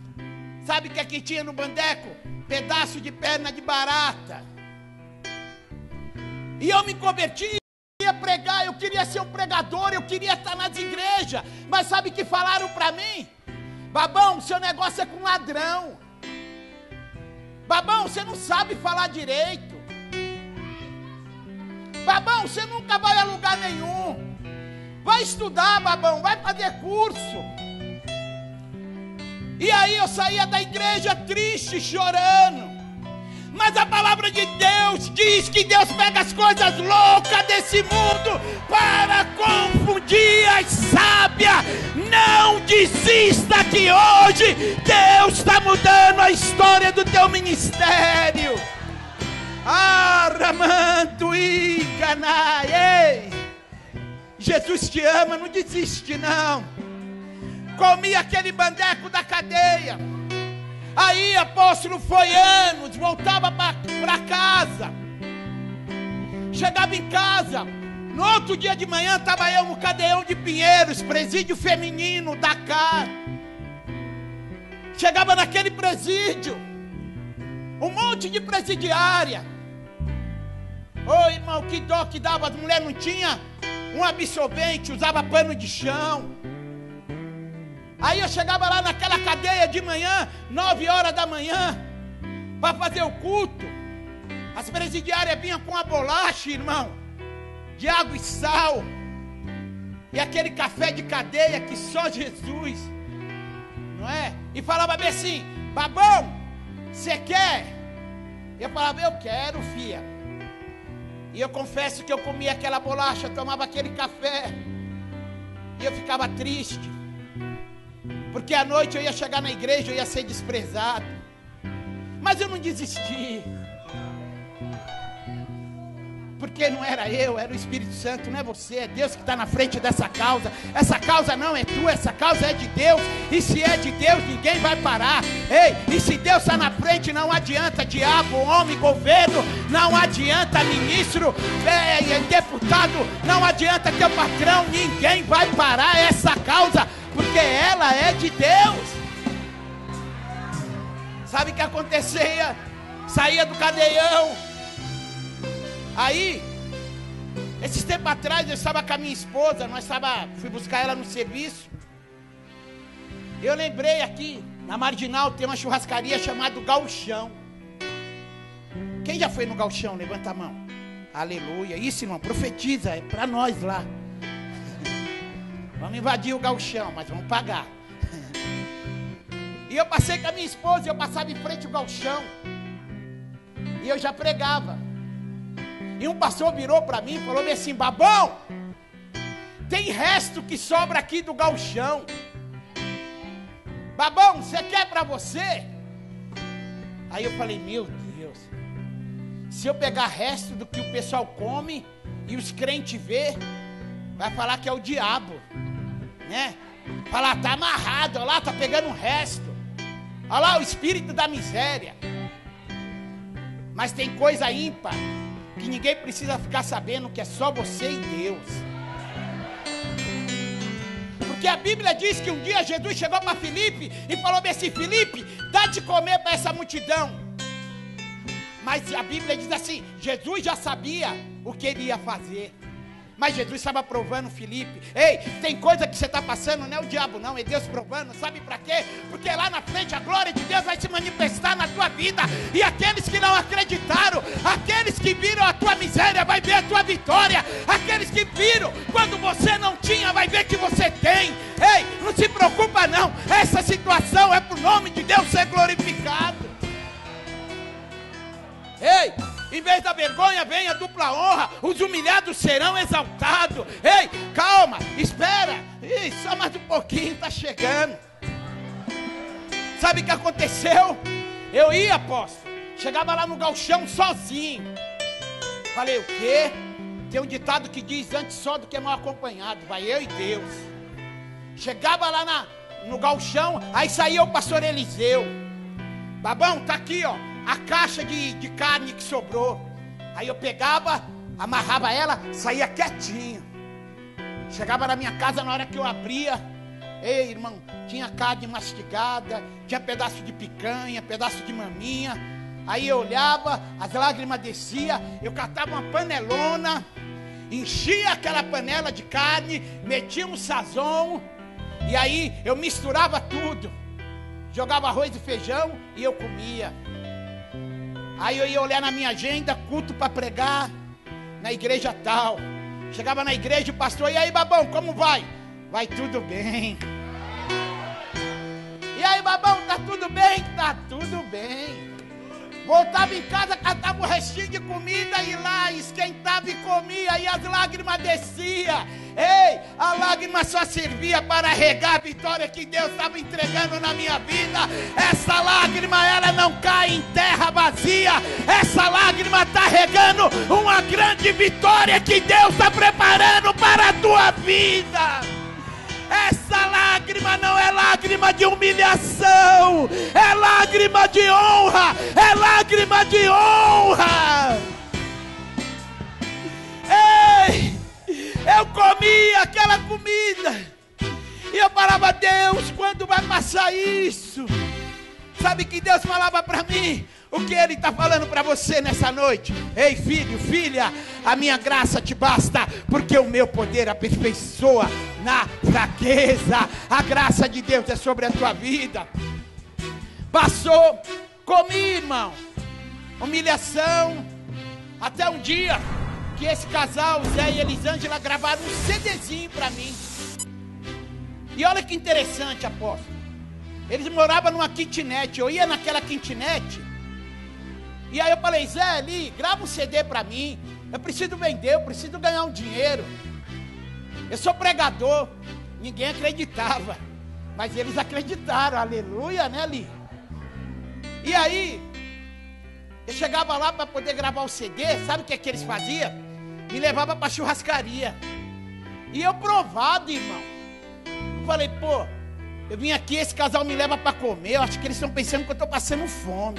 Sabe o que é que tinha no bandeco? Pedaço de perna de barata. E eu me converti, eu queria pregar, eu queria ser um pregador, eu queria estar nas igrejas. Mas sabe o que falaram para mim? Babão, seu negócio é com ladrão. Babão, você não sabe falar direito. Babão, você nunca vai a lugar nenhum. Vai estudar, babão, vai fazer curso. E aí eu saía da igreja triste, chorando. Mas a palavra de Deus diz que Deus pega as coisas loucas desse mundo para confundir as sábias. Não desista, que hoje Deus está mudando a história do teu ministério. Aramanto e Ganai. Jesus te ama, não desiste não. Comi aquele bandeco da cadeia. Aí, apóstolo, foi anos, voltava para casa. Chegava em casa, no outro dia de manhã estava eu no Cadeão de Pinheiros, presídio feminino da CAR. Chegava naquele presídio, um monte de presidiária. Ô irmão, que dó que dava, as mulheres não tinham um absorvente, usava pano de chão. Aí eu chegava lá naquela cadeia de manhã, 9 horas da manhã, para fazer o culto. As presidiárias vinham com a bolacha, irmão, de água e sal, e aquele café de cadeia que só Jesus, não é? E falava bem assim: babão, você quer? Eu falava: eu quero, filha. E eu confesso que eu comia aquela bolacha, tomava aquele café, e eu ficava triste. Porque à noite eu ia chegar na igreja, eu ia ser desprezado. Mas eu não desisti. Porque não era eu, era o Espírito Santo, não é você, é Deus que está na frente dessa causa. Essa causa não é tua, essa causa é de Deus. E se é de Deus, ninguém vai parar. Ei, e se Deus está na frente, não adianta diabo, homem, governo, não adianta ministro, deputado, não adianta teu patrão, ninguém vai parar essa causa. Porque ela é de Deus. Sabe o que acontecia? Saía do cadeião. Aí, esses tempos atrás, eu estava com a minha esposa. Fui buscar ela no serviço. Eu lembrei aqui, na Marginal tem uma churrascaria chamada Gauchão. Quem já foi no Gauchão? Levanta a mão. Aleluia. Isso, irmão, profetiza, é para nós lá. Vamos invadir o Gauchão, mas vamos pagar. E eu passei com a minha esposa, eu passava em frente ao Gauchão. E eu já pregava. E um pastor virou para mim e falou assim: babão, tem resto que sobra aqui do Gauchão. Babão, você quer para você? Aí eu falei: meu Deus, se eu pegar resto do que o pessoal come e os crentes vê, vai falar que é o diabo, né? Falar: tá amarrado, olha lá, tá pegando um resto. Olha lá o espírito da miséria. Mas tem coisa ímpar que ninguém precisa ficar sabendo, que é só você e Deus. Porque a Bíblia diz que um dia Jesus chegou para Filipe e falou assim: Filipe, dá de comer para essa multidão. Mas a Bíblia diz assim: Jesus já sabia o que ele ia fazer. Mas Jesus estava provando Filipe. Ei, tem coisa que você está passando, não é o diabo não, é Deus provando. Sabe para quê? Porque lá na frente a glória de Deus vai se manifestar na tua vida. E aqueles que não acreditaram, aqueles que viram a tua miséria, vai ver a tua vitória. Aqueles que viram quando você não tinha, vai ver que você tem. Ei, não se preocupa não, essa situação é para o nome de Deus ser glorificado. Ei, em vez da vergonha, vem a dupla honra. Os humilhados serão exaltados. Ei, calma, espera. Ih, só mais um pouquinho, está chegando. Sabe o que aconteceu? Eu ia, apóstolo, chegava lá no Gauchão sozinho. Falei: o quê? Tem um ditado que diz: antes só do que mal acompanhado. Vai eu e Deus. Chegava lá no Gauchão, aí saía o pastor Eliseu. Babão, tá aqui, ó, a caixa de carne que sobrou. Aí eu pegava, amarrava ela, saía quietinho. Chegava na minha casa, na hora que eu abria, Ei, irmão, tinha carne mastigada, tinha pedaço de picanha, pedaço de maminha. Aí eu olhava, as lágrimas desciam, eu catava uma panelona, enchia aquela panela de carne, metia um sazon, e aí eu misturava tudo, jogava arroz e feijão e eu comia. Aí eu ia olhar na minha agenda, culto para pregar na igreja tal. Chegava na igreja, o pastor, e aí, babão, como vai? Vai tudo bem. E aí, babão, tá tudo bem? Tá tudo bem. Voltava em casa, catava o restinho de comida e lá esquentava e comia, e as lágrimas desciam. Ei, a lágrima só servia para regar a vitória que Deus estava entregando na minha vida. Essa lágrima, ela não cai em terra vazia. Essa lágrima está regando uma grande vitória que Deus está preparando para a tua vida. Essa lágrima não é lágrima de humilhação, é lágrima de honra, é lágrima de honra. Ei, eu comia aquela comida e eu falava, Deus, quando vai passar isso? Sabe que Deus falava para mim? O que Ele está falando para você nessa noite? Ei, filho, filha, a minha graça te basta, porque o meu poder aperfeiçoa na fraqueza. A graça de Deus é sobre a tua vida. Passou, comi, irmão, humilhação, até um dia que esse casal, o Zé e Elisângela, gravaram um CDzinho para mim. E olha que interessante, apóstolo. Eles moravam numa kitnet, eu ia naquela kitnet. E aí eu falei, Zé, ali, grava um CD para mim. Eu preciso vender, eu preciso ganhar um dinheiro. Eu sou pregador. Ninguém acreditava. Mas eles acreditaram, aleluia, né, Li? E aí, eu chegava lá para poder gravar o CD, sabe o que eles faziam? Me levavam para churrascaria. E eu provado, irmão. Eu falei, pô, eu vim aqui, esse casal me leva para comer. Eu acho que eles estão pensando que eu estou passando fome.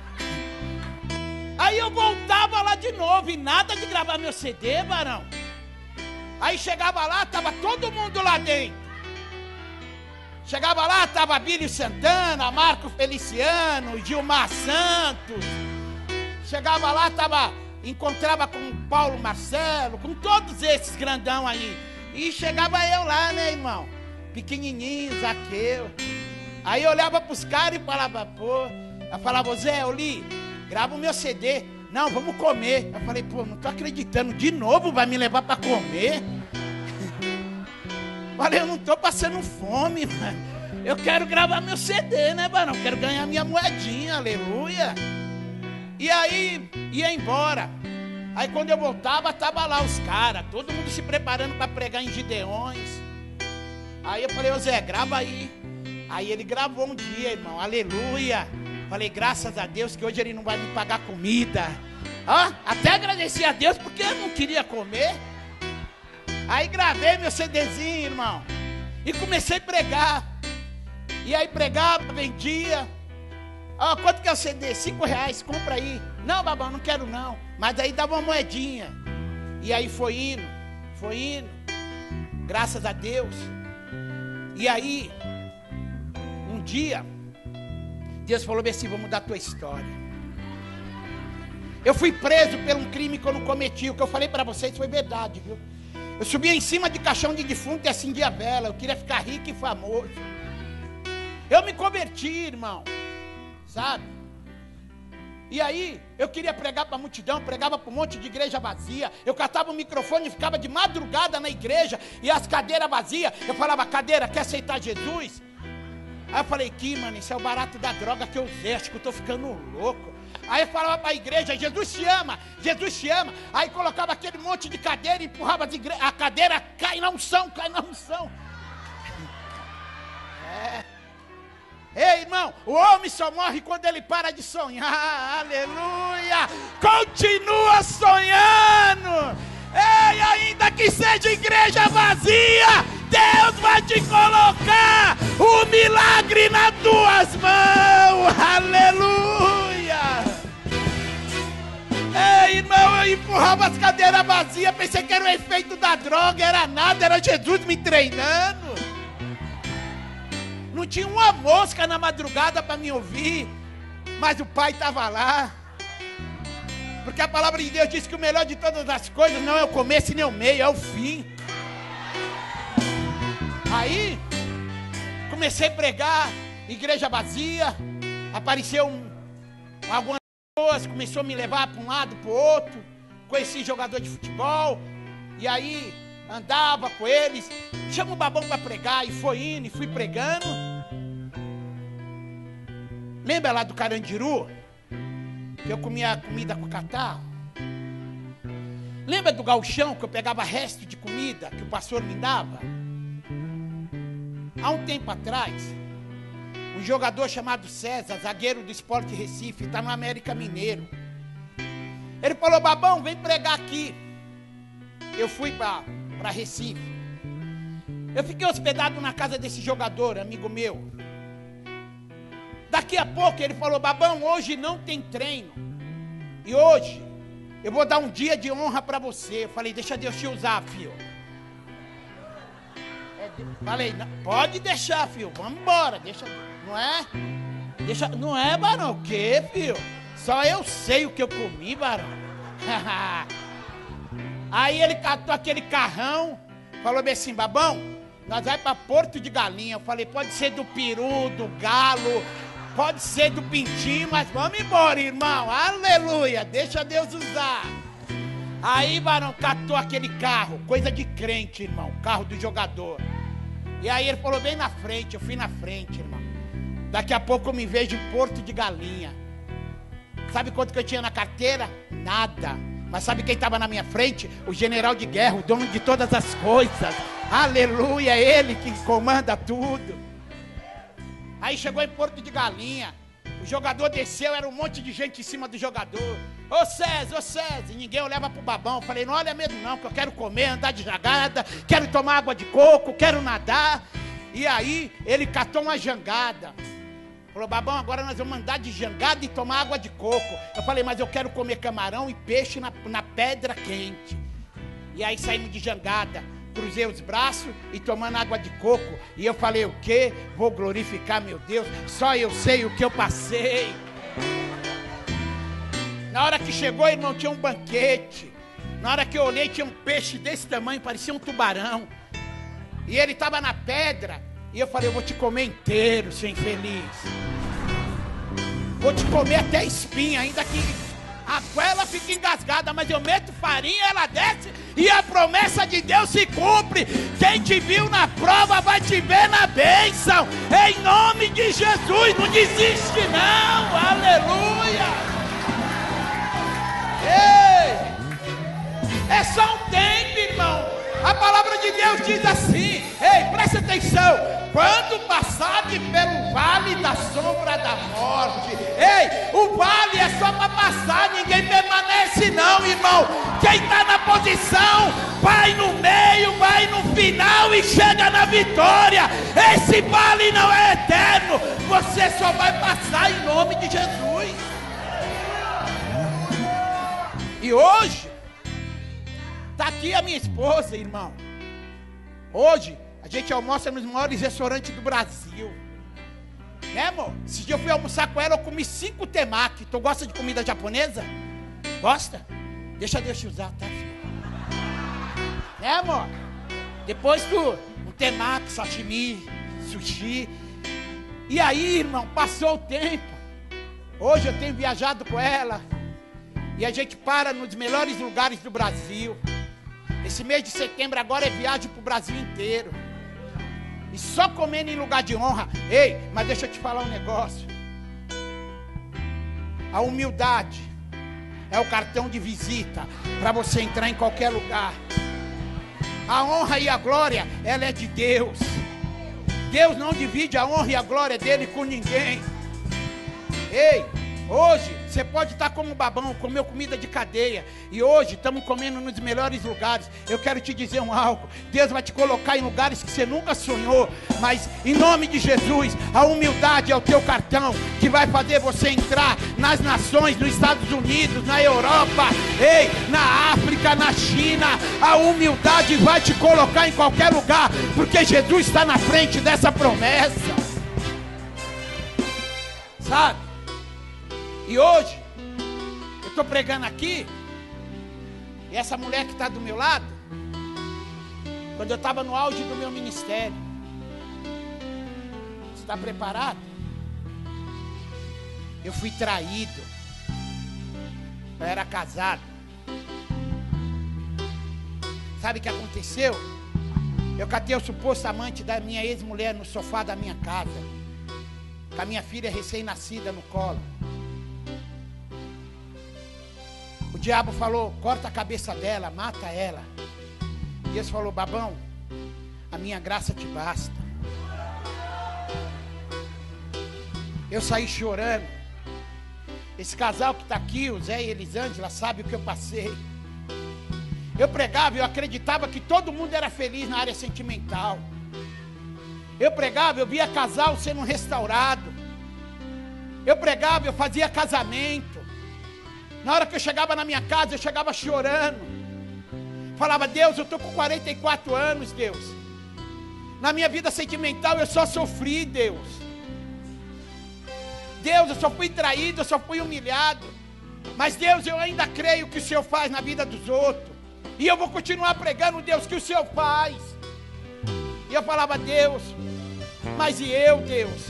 Aí eu voltava lá de novo e nada de gravar meu CD, varão. Aí chegava lá, tava todo mundo lá dentro. Chegava lá, tava Bílio Santana, Marco Feliciano, Gilmar Santos. Chegava lá, encontrava com Paulo Marcelo, com todos esses grandão aí. E chegava eu lá, né, irmão? Pequenininho, Zaqueu. Aí eu olhava pros caras e falava, pô. Eu falava, Zé, eu li. Grava o meu CD. Não, vamos comer. Eu falei, pô, não tô acreditando. De novo vai me levar para comer? Falei, eu não tô passando fome, mano. Eu quero gravar meu CD, né, mano? Eu quero ganhar minha moedinha, aleluia. E aí, ia embora. Aí quando eu voltava, tava lá os caras, todo mundo se preparando para pregar em Gideões. Aí eu falei, ô Zé, grava aí. Aí ele gravou um dia, irmão, aleluia. Falei, graças a Deus que hoje ele não vai me pagar comida. Até agradeci a Deus porque eu não queria comer. Aí gravei meu CDzinho, irmão. E comecei a pregar. E aí pregava, vendia. Quanto que é o CD? R$5, compra aí. Não, babão, não quero não. Mas aí dava uma moedinha. E aí foi indo. Graças a Deus. E aí, um dia, Deus falou assim, vou mudar a tua história. Eu fui preso por um crime que eu não cometi. O que eu falei para vocês foi verdade, viu? Eu subia em cima de caixão de defunto e acendia a vela. Eu queria ficar rico e famoso. Eu me converti, irmão. Sabe? E aí, eu queria pregar para a multidão, pregava para um monte de igreja vazia. Eu catava o microfone e ficava de madrugada na igreja e as cadeiras vazias. Eu falava, cadeira, quer aceitar Jesus? Aí eu falei, que mano, isso é o barato da droga que eu usei, acho que eu tô ficando louco. Aí eu falava para a igreja, Jesus te ama, Jesus te ama. Aí colocava aquele monte de cadeira e empurrava a cadeira, cai na unção, cai na unção. Ei, irmão, o homem só morre quando ele para de sonhar, aleluia. Continua sonhando. Ei, ainda que seja igreja vazia, Deus vai te colocar o milagre nas tuas mãos, aleluia. Ei, irmão, eu empurrava as cadeiras vazias, pensei que era o efeito da droga, era nada, era Jesus me treinando. Não tinha uma mosca na madrugada para me ouvir. Mas o pai estava lá. Porque a palavra de Deus diz que o melhor de todas as coisas não é o começo nem o meio, é o fim. Aí, comecei a pregar, igreja vazia. Apareceu algumas pessoas, começou a me levar para um lado, para o outro. Conheci jogador de futebol. E aí, andava com eles. Chama o Babão para pregar. E foi indo, e fui pregando. Lembra lá do Carandiru? Que eu comia comida com catarro? Lembra do gauchão que eu pegava resto de comida que o pastor me dava? Há um tempo atrás, um jogador chamado César, zagueiro do Sport Recife, está no América Mineiro. Ele falou: Babão, vem pregar aqui. Eu fui para Recife. Eu fiquei hospedado na casa desse jogador, amigo meu. Daqui a pouco ele falou: Babão, hoje não tem treino. E hoje eu vou dar um dia de honra para você. Eu falei: deixa Deus te usar, filho. Falei: pode deixar, filho. Vamos embora. Deixa, não é? Deixa, não é, Barão? O quê, filho? Só eu sei o que eu comi, Barão. Aí ele catou aquele carrão. Falou bem assim: Babão, nós vamos para Porto de Galinha. Eu falei: pode ser do peru, do galo, pode ser do pintinho, mas vamos embora, irmão. Aleluia, deixa Deus usar. Aí, Barão, catou aquele carro, coisa de crente, irmão, carro do jogador. E aí ele falou: bem na frente. Eu fui na frente, irmão. Daqui a pouco eu me vejo em Porto de Galinha. Sabe quanto que eu tinha na carteira? Nada. Mas sabe quem estava na minha frente? O general de guerra, o dono de todas as coisas. Aleluia, ele que comanda tudo. Aí chegou em Porto de Galinha. O jogador desceu, era um monte de gente em cima do jogador. Ô César, e ninguém olhava pro Babão. Eu falei: não olha medo não, que eu quero comer, andar de jangada, quero tomar água de coco, quero nadar. E aí ele catou uma jangada. Falou: Babão, agora nós vamos andar de jangada e tomar água de coco. Eu falei: mas eu quero comer camarão e peixe na pedra quente. E aí saímos de jangada, cruzei os braços e tomando água de coco. E eu falei: o quê? Vou glorificar meu Deus, só eu sei o que eu passei. Na hora que chegou, irmão, tinha um banquete. Na hora que eu olhei, tinha um peixe desse tamanho, parecia um tubarão. E ele estava na pedra. E eu falei: eu vou te comer inteiro, seu infeliz. Vou te comer até a espinha, ainda que a goela fica engasgada, mas eu meto farinha, ela desce e a promessa de Deus se cumpre. Quem te viu na prova vai te ver na bênção. Em nome de Jesus, não desiste não. Aleluia. Ei, é só um tempo, irmão. A palavra de Deus diz assim: ei, presta atenção. Quando passarem pelo vale da sombra da morte. Ei, o vale é só para passar, ninguém permanece não, irmão. Quem está na posição, vai no meio, vai no final e chega na vitória. Esse vale não é eterno, você só vai passar em nome de Jesus. E hoje, está aqui a minha esposa, irmão. Hoje a gente almoça nos maiores restaurantes do Brasil. Né, amor? Esse dia eu fui almoçar com ela, eu comi 5 temaki. Tu gosta de comida japonesa? Gosta? Deixa Deus te usar, tá, filho? Né, amor? Depois um temaki, sashimi, sushi. E aí, irmão, passou o tempo. Hoje eu tenho viajado com ela. E a gente para nos melhores lugares do Brasil. Esse mês de setembro agora é viagem para o Brasil inteiro. E só comendo em lugar de honra. Ei, mas deixa eu te falar um negócio. A humildade é o cartão de visita para você entrar em qualquer lugar. A honra e a glória, ela é de Deus. Deus não divide a honra e a glória dele com ninguém. Ei, hoje você pode estar como Babão, comeu comida de cadeia. E hoje estamos comendo nos melhores lugares. Eu quero te dizer algo. Deus vai te colocar em lugares que você nunca sonhou. Mas em nome de Jesus, a humildade é o teu cartão que vai fazer você entrar nas nações, nos Estados Unidos, na Europa, ei, na África, na China. A humildade vai te colocar em qualquer lugar, porque Jesus está na frente dessa promessa. Sabe? E hoje, eu estou pregando aqui, e essa mulher que está do meu lado, quando eu estava no auge do meu ministério, você está preparado? Eu fui traído. Eu era casado. Sabe o que aconteceu? Eu catei o suposto amante da minha ex-mulher no sofá da minha casa, com a minha filha recém-nascida no colo. O diabo falou, corta a cabeça dela, mata ela. Deus falou, babão, a minha graça te basta. Eu saí chorando. Esse casal que está aqui, o Zé e Elisângela, sabe o que eu passei. Eu pregava, eu acreditava que todo mundo era feliz na área sentimental. Eu pregava, eu via casal sendo restaurado. Eu pregava, eu fazia casamento. Na hora que eu chegava na minha casa, eu chegava chorando. Falava, Deus, eu estou com 44 anos, Deus. Na minha vida sentimental eu só sofri, Deus. Deus, eu só fui traído, eu só fui humilhado. Mas Deus, eu ainda creio que o Senhor faz na vida dos outros. E eu vou continuar pregando, Deus, que o Senhor faz. E eu falava, Deus, mas e eu, Deus?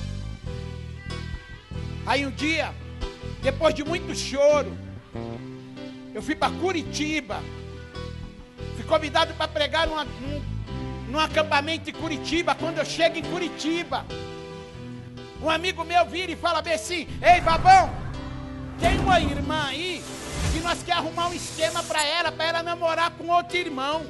Aí um dia, depois de muito choro, eu fui para Curitiba. Fui convidado para pregar num acampamento em Curitiba. Quando eu chego em Curitiba, um amigo meu vira e fala bem assim, ei, babão, tem uma irmã aí que nós quer arrumar um esquema para ela namorar com outro irmão.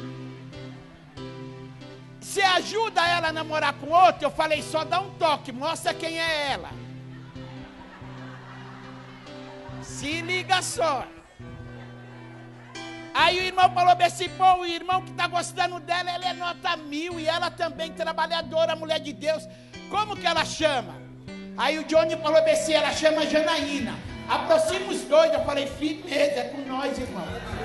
Você ajuda ela a namorar com outro? Eu falei, só dá um toque, mostra quem é ela. Se liga só. Aí o irmão falou assim, pô, o irmão que está gostando dela, ela é nota 1000 e ela também trabalhadora, mulher de Deus. Como que ela chama? Aí o Johnny falou assim, ela chama Janaína. Aproxima os dois. Eu falei, firmeza, é com nós, irmão.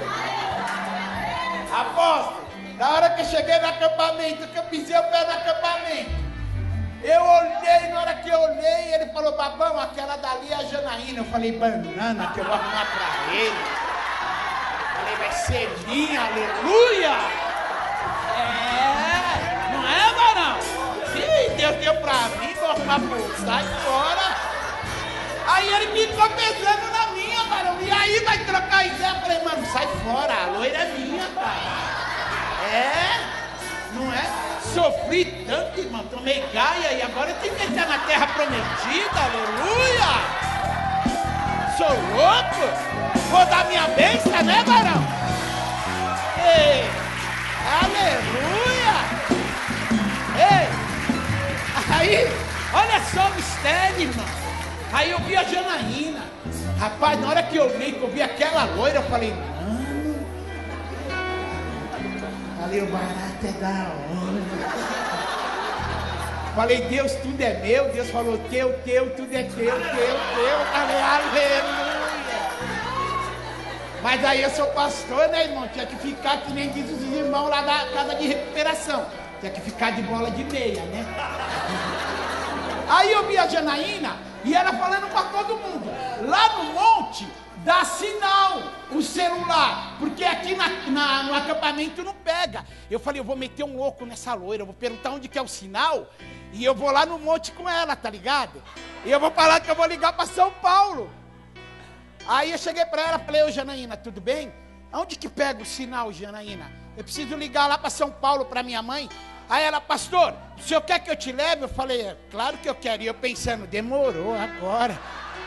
Apóstolo, na hora que eu cheguei no acampamento, que eu pisei o pé no acampamento, eu olhei, na hora que eu olhei, ele falou, babão, aquela dali é a Janaína. Eu falei, banana, que eu vou arrumar pra ele. Eu falei, vai ser minha, aleluia. Não é, varão? Sim, Deus deu pra mim, vou arrumar pro outro, sai fora. Aí ele ficou pensando na minha, varão. E aí vai trocar ideia. Eu falei, mano, sai fora, a loira é minha, cara. Não é? Sofri tanto, irmão, tomei gaia e agora eu tenho que entrar na terra prometida, aleluia. Sou louco? Vou dar minha bênção, né, varão? Ei, aleluia. Ei, aí, olha só o mistério, irmão. Aí eu vi a Janaína. Rapaz, na hora que eu olhei, que eu vi aquela loira, eu falei, mano, falei, o barato é da hora. Falei, Deus, tudo é meu. Deus falou, teu, tudo é teu. Falei, aleluia. Mas aí eu sou pastor, né, irmão? Tinha que ficar, que nem diz os irmãos lá da casa de recuperação. Tinha que ficar de bola de meia, né? Aí eu vi a Janaína e ela falando para todo mundo, lá no monte dá sinal o celular, porque aqui no acampamento não pega. Eu falei, eu vou meter um louco nessa loira, eu vou perguntar onde que é o sinal e eu vou lá no monte com ela, tá ligado? E eu vou falar que eu vou ligar para São Paulo. Aí eu cheguei para ela, falei, ô Janaína, tudo bem? Onde que pega o sinal, Janaína? Eu preciso ligar lá para São Paulo para minha mãe. Aí ela, pastor, o senhor quer que eu te leve? Eu falei, claro que eu quero. E eu pensando, demorou agora.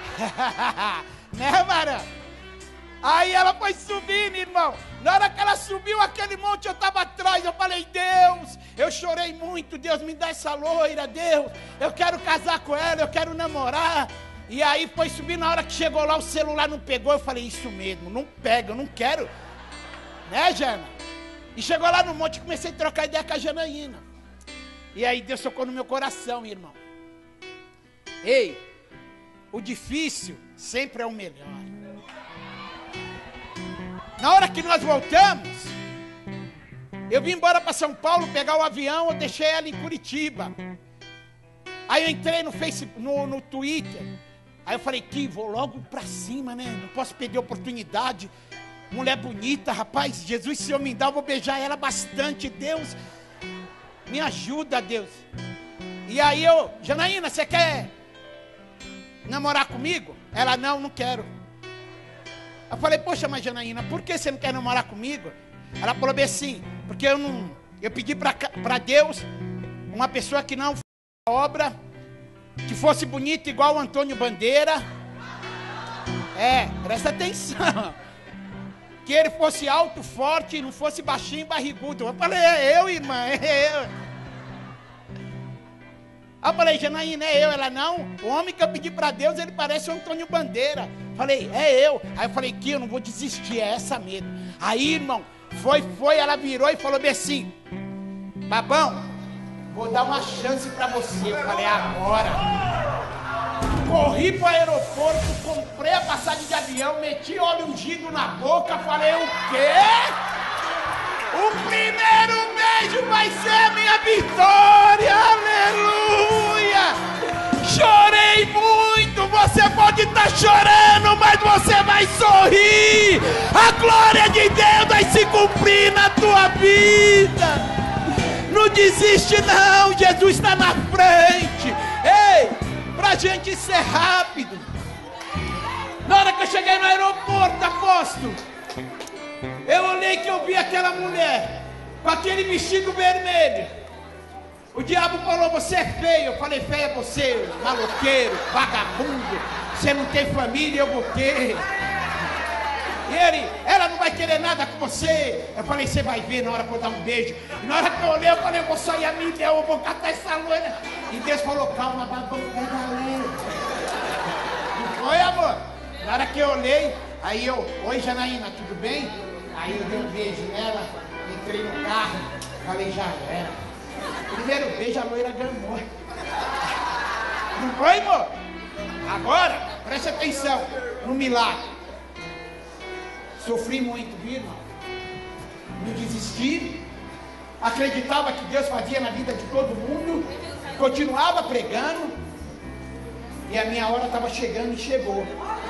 Né, varão? Aí ela foi subindo, irmão. Na hora que ela subiu aquele monte, eu estava atrás. Eu falei, Deus, eu chorei muito. Deus, me dá essa loira, Deus. Eu quero casar com ela, eu quero namorar. E aí foi subir, na hora que chegou lá, o celular não pegou. Eu falei, isso mesmo, não pega, eu não quero. Né, Jana? E chegou lá no monte e comecei a trocar ideia com a Janaína. E aí Deus tocou no meu coração, irmão. Ei, o difícil sempre é o melhor. Na hora que nós voltamos, eu vim embora para São Paulo pegar o avião, eu deixei ela em Curitiba. Aí eu entrei no Facebook, no Twitter. Aí eu falei, que vou logo pra cima, né? Não posso perder a oportunidade. Mulher bonita, rapaz. Jesus, se eu me dar, eu vou beijar ela bastante. Deus, me ajuda, Deus. E aí eu, Janaína, você quer namorar comigo? Ela, não quero. Eu falei, poxa, mas Janaína, por que você não quer namorar comigo? Ela falou bem assim, porque eu pedi para Deus uma pessoa que não fosse obra, que fosse bonita igual o Antônio Bandeira. Presta atenção. Que ele fosse alto, forte, não fosse baixinho, barrigudo. Eu falei, é eu, irmã, é eu. Aí eu falei, Janaína, é eu. Ela, não, o homem que eu pedi para Deus, ele parece o Antônio Bandeira. Falei, é eu. Aí eu falei, que eu não vou desistir, é essa mesmo. Aí, irmão, foi, ela virou e falou bem assim, Babão, vou dar uma chance para você. Eu falei, agora. Corri para o aeroporto, comprei a passagem de avião, meti óleo ungido na boca, falei, o quê? O primeiro beijo vai ser a minha vitória, aleluia! Chorei muito, você pode estar chorando, mas você vai sorrir! A glória de Deus vai se cumprir na tua vida! Não desiste não, Jesus está na frente! Ei, pra gente ser rápido! Na hora que eu cheguei no aeroporto, apóstolo, eu olhei que eu vi aquela mulher com aquele vestido vermelho. O diabo falou, você é feio. Eu falei, feio é você, maloqueiro, vagabundo. Você não tem família, eu vou ter. E ela não vai querer nada com você. Eu falei, você vai ver na hora que eu dar um beijo. E na hora que eu olhei, eu falei, eu vou sair a mim, eu vou catar essa loira. E Deus falou, calma, babão, pega leve. Não foi, amor? Na hora que eu olhei, aí eu, oi Janaína, tudo bem? Aí eu dei um beijo nela, entrei no carro, falei, já era. Primeiro beijo, a loira gamou. Não foi, amor? Agora, preste atenção no milagre. Sofri muito, viu, irmão? Não desisti. Acreditava que Deus fazia na vida de todo mundo. Continuava pregando. E a minha hora estava chegando e chegou.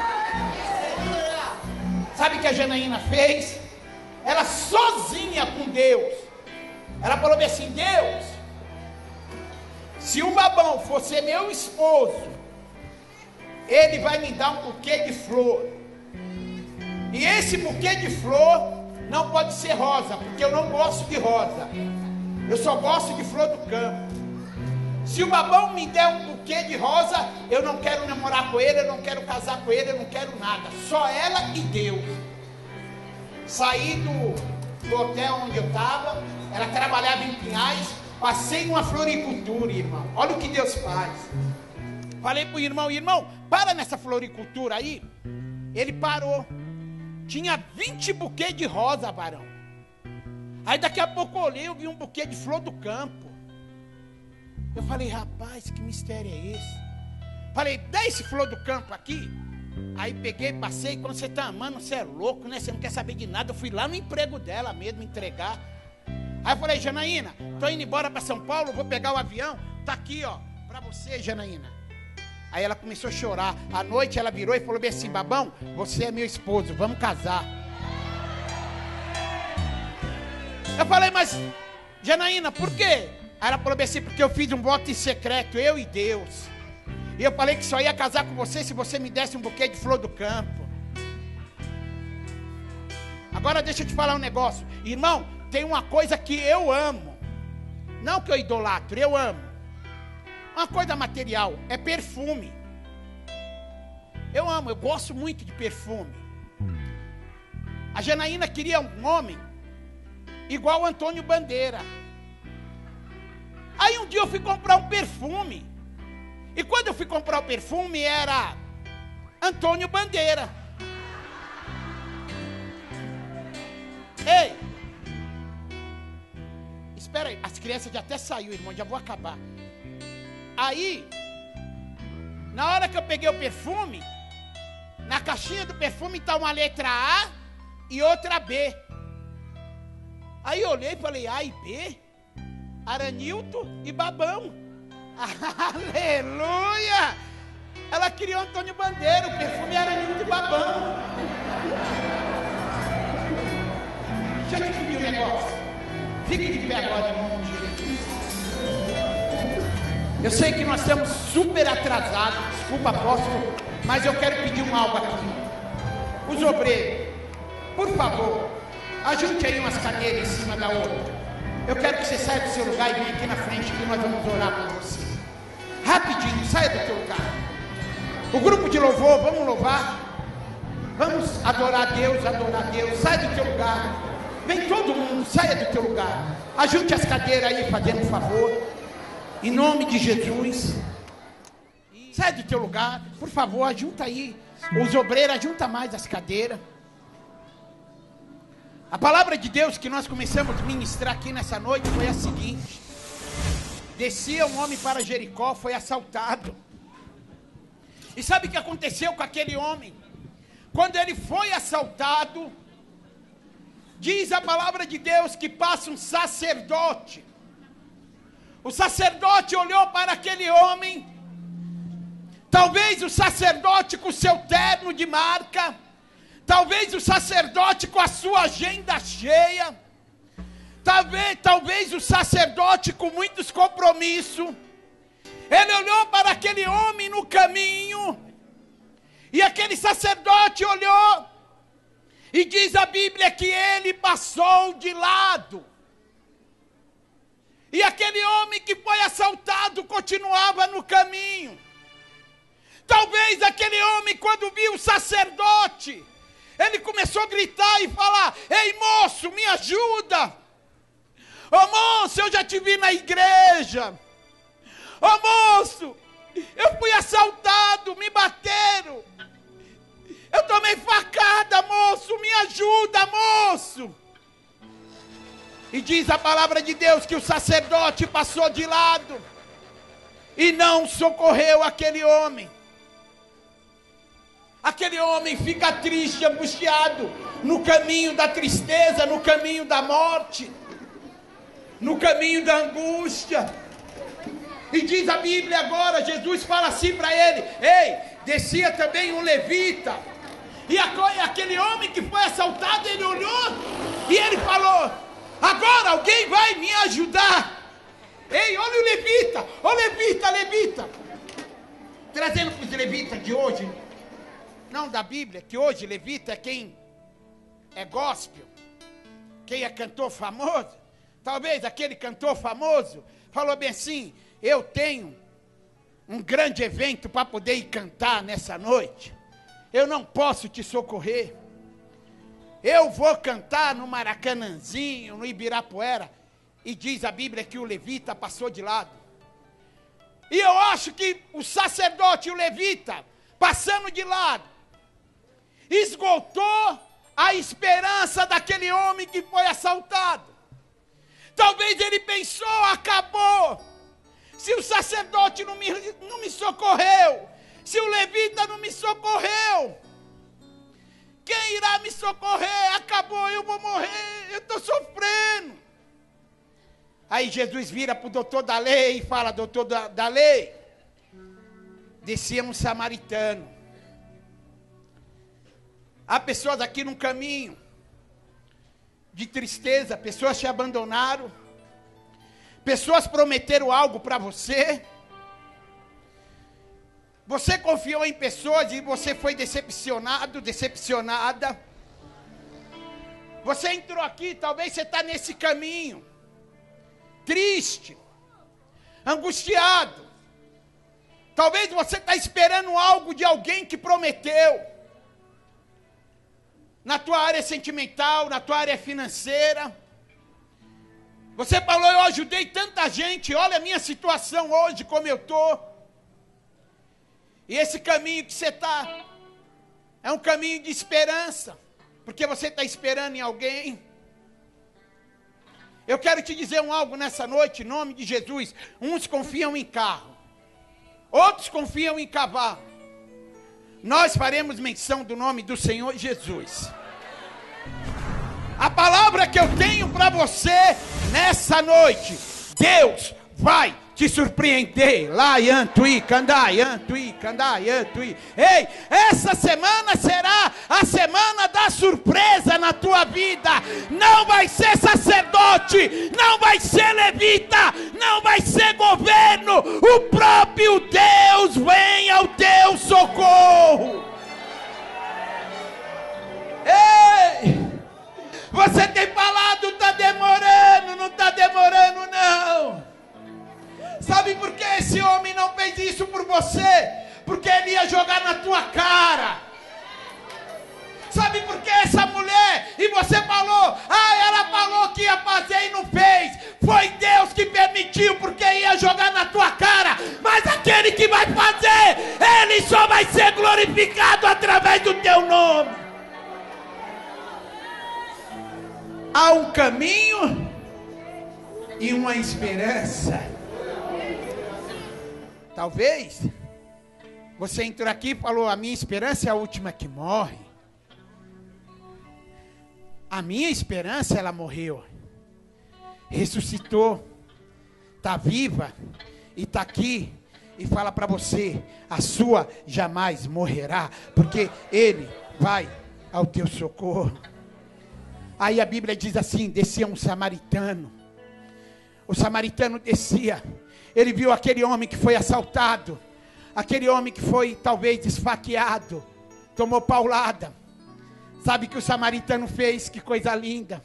Sabe o que a Janaína fez? Ela sozinha com Deus. Ela falou assim, Deus, se o Babão for ser meu esposo, ele vai me dar um buquê de flor. E esse buquê de flor não pode ser rosa, porque eu não gosto de rosa. Eu só gosto de flor do campo. Se o Babão me der um buquê de rosa, eu não quero namorar com ele, eu não quero casar com ele, eu não quero nada. Só ela e Deus. Saí do hotel onde eu estava, ela trabalhava em Pinhais, passei numa floricultura, irmão. Olha o que Deus faz. Falei pro irmão, para nessa floricultura aí. Ele parou. Tinha 20 buquês de rosa, varão. Aí daqui a pouco eu olhei, eu vi um buquê de flor do campo. Eu falei, rapaz, que mistério é esse? Falei, dá esse flor do campo aqui. Aí peguei, passei, quando você tá amando, você é louco, né? Você não quer saber de nada. Eu fui lá no emprego dela mesmo, entregar. Aí eu falei, Janaína, tô indo embora para São Paulo, vou pegar o avião. Tá aqui, ó, pra você, Janaína. Aí ela começou a chorar. À noite ela virou e falou bem assim, Babão, você é meu esposo, vamos casar. Eu falei, mas, Janaína, por quê? Aí ela falou bem assim, porque eu fiz um voto em secreto, eu e Deus. E eu falei que só ia casar com você se você me desse um buquê de flor do campo. Agora deixa eu te falar um negócio. Irmão, tem uma coisa que eu amo. Não que eu idolatro, eu amo. Uma coisa material, é perfume. Eu amo, eu gosto muito de perfume. A Janaína queria um homem igual o Antônio Bandeira. Aí um dia eu fui comprar um perfume. E quando eu fui comprar o perfume era Antônio Bandeira. Ei! Espera aí, as crianças já até saiu, irmão, já vou acabar. Aí, na hora que eu peguei o perfume, na caixinha do perfume está uma letra A e outra B. Aí eu olhei e falei, A e B? Aranilton e Babão. Aleluia! Ela criou Antônio Bandeira, o perfume era Nilde Babão. Deixa eu te pedir um negócio. Fique de pé agora, em nome de Jesus. Eu sei que nós estamos super atrasados, desculpa, apóstolo, mas eu quero pedir algo aqui. Os obreiros, por favor, ajunte aí umas cadeiras em cima da outra. Eu quero que você saia do seu lugar e venha aqui na frente que nós vamos orar por você. Rapidinho, saia do teu lugar. O grupo de louvor, vamos louvar. Vamos adorar a Deus, Sai do teu lugar. Vem todo mundo, saia do teu lugar. Ajunte as cadeiras aí, fazendo um favor. Em nome de Jesus. Sai do teu lugar, por favor, ajunta aí. Os obreiros, ajunta mais as cadeiras. A palavra de Deus que nós começamos a ministrar aqui nessa noite foi a seguinte: descia um homem para Jericó, foi assaltado. E sabe o que aconteceu com aquele homem? Quando ele foi assaltado, diz a palavra de Deus que passa um sacerdote. O sacerdote olhou para aquele homem, talvez o sacerdote com seu terno de marca, talvez o sacerdote com a sua agenda cheia, talvez o sacerdote com muitos compromissos. Ele olhou para aquele homem no caminho, e aquele sacerdote olhou, e diz a Bíblia que ele passou de lado. E aquele homem que foi assaltado continuava no caminho. Talvez aquele homem, quando viu o sacerdote, ele começou a gritar e falar: ei moço, me ajuda. Ô moço, eu já te vi na igreja. Ô moço, eu fui assaltado, me bateram. Eu tomei facada, moço, me ajuda, moço. E diz a palavra de Deus que o sacerdote passou de lado e não socorreu aquele homem. Aquele homem fica triste, angustiado, no caminho da tristeza, no caminho da morte, no caminho da angústia. E diz a Bíblia agora, Jesus fala assim para ele: ei, descia também um levita. E aquele homem que foi assaltado, ele olhou e ele falou: agora alguém vai me ajudar. Ei, olha o levita, ô levita. Trazendo para os levitas de hoje, não da Bíblia, que hoje levita é quem é gospel, quem é cantor famoso. Talvez aquele cantor famoso falou bem assim: eu tenho um grande evento para poder ir cantar nessa noite, eu não posso te socorrer. Eu vou cantar no Maracanãzinho, no Ibirapuera. E diz a Bíblia que o levita passou de lado. E eu acho que o sacerdote e o levita, passando de lado, esgotou a esperança daquele homem que foi assaltado. Talvez ele pensou: acabou. Se o sacerdote não me socorreu, se o levita não me socorreu, quem irá me socorrer? Acabou, eu vou morrer, eu estou sofrendo. Aí Jesus vira para o doutor da lei e fala: doutor da lei, descia um samaritano. Há pessoas aqui no caminho de tristeza, pessoas te abandonaram, pessoas prometeram algo para você. Você confiou em pessoas e você foi decepcionado, decepcionada. Você entrou aqui, talvez você está nesse caminho, triste, angustiado. Talvez você está esperando algo de alguém que prometeu. Na tua área sentimental, na tua área financeira. Você falou: eu ajudei tanta gente, olha a minha situação hoje, como eu estou. E esse caminho que você está, é um caminho de esperança, porque você está esperando em alguém. Eu quero te dizer algo nessa noite, em nome de Jesus. Uns confiam em carro, outros confiam em cavalo. Nós faremos menção do nome do Senhor Jesus. A palavra que eu tenho para você nessa noite: Deus vai te surpreender. Lá, Yantui, Candai, Yantui, Candai, Yantui. Ei, essa semana será a semana da surpresa na tua vida. Não vai ser sacerdote, não vai ser levita, não vai ser governo. O próprio Deus vem ao teu socorro. Ei, você tem falado, está demorando, não está demorando não. Sabe por que esse homem não fez isso por você? Porque ele ia jogar na tua cara. Sabe por que essa mulher, e você falou, ela falou que ia fazer e não fez. Foi Deus que permitiu, porque ia jogar na tua cara. Mas aquele que vai fazer, ele só vai ser glorificado através do teu nome. Há um caminho e uma esperança. Talvez você entrou aqui e falou, a minha esperança é a última que morre. A minha esperança, ela morreu, ressuscitou, está viva e está aqui e fala para você, a sua jamais morrerá, porque ele vai ao teu socorro. Aí a Bíblia diz assim, descia um samaritano. O samaritano descia, ele viu aquele homem que foi assaltado, aquele homem que foi talvez esfaqueado, tomou paulada. Sabe o que o samaritano fez? Que coisa linda.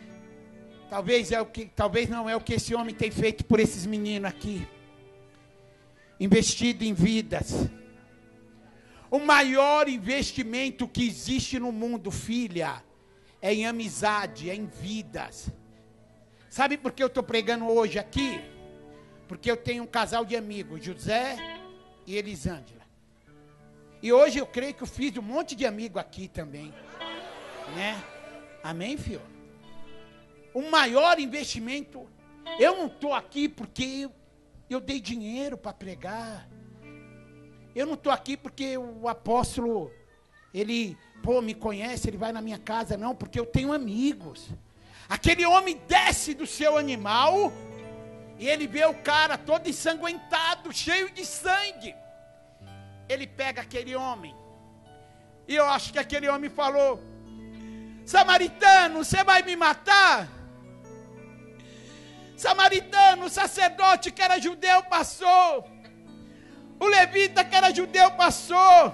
Talvez não é o que esse homem tem feito por esses meninos aqui. Investido em vidas. O maior investimento que existe no mundo, filha, é em amizade, é em vidas. Sabe por que eu estou pregando hoje aqui? Porque eu tenho um casal de amigos, José e Elisângela. E hoje eu creio que eu fiz um monte de amigo aqui também. Né? Amém, filho? O maior investimento, eu não estou aqui porque eu dei dinheiro para pregar. Eu não estou aqui porque o apóstolo, ele, me conhece, ele vai na minha casa, não, porque eu tenho amigos. Aquele homem desce do seu animal e ele vê o cara todo ensanguentado, cheio de sangue. Ele pega aquele homem e eu acho que aquele homem falou, samaritano, você vai me matar? Samaritano, o sacerdote que era judeu passou. O levita que era judeu passou.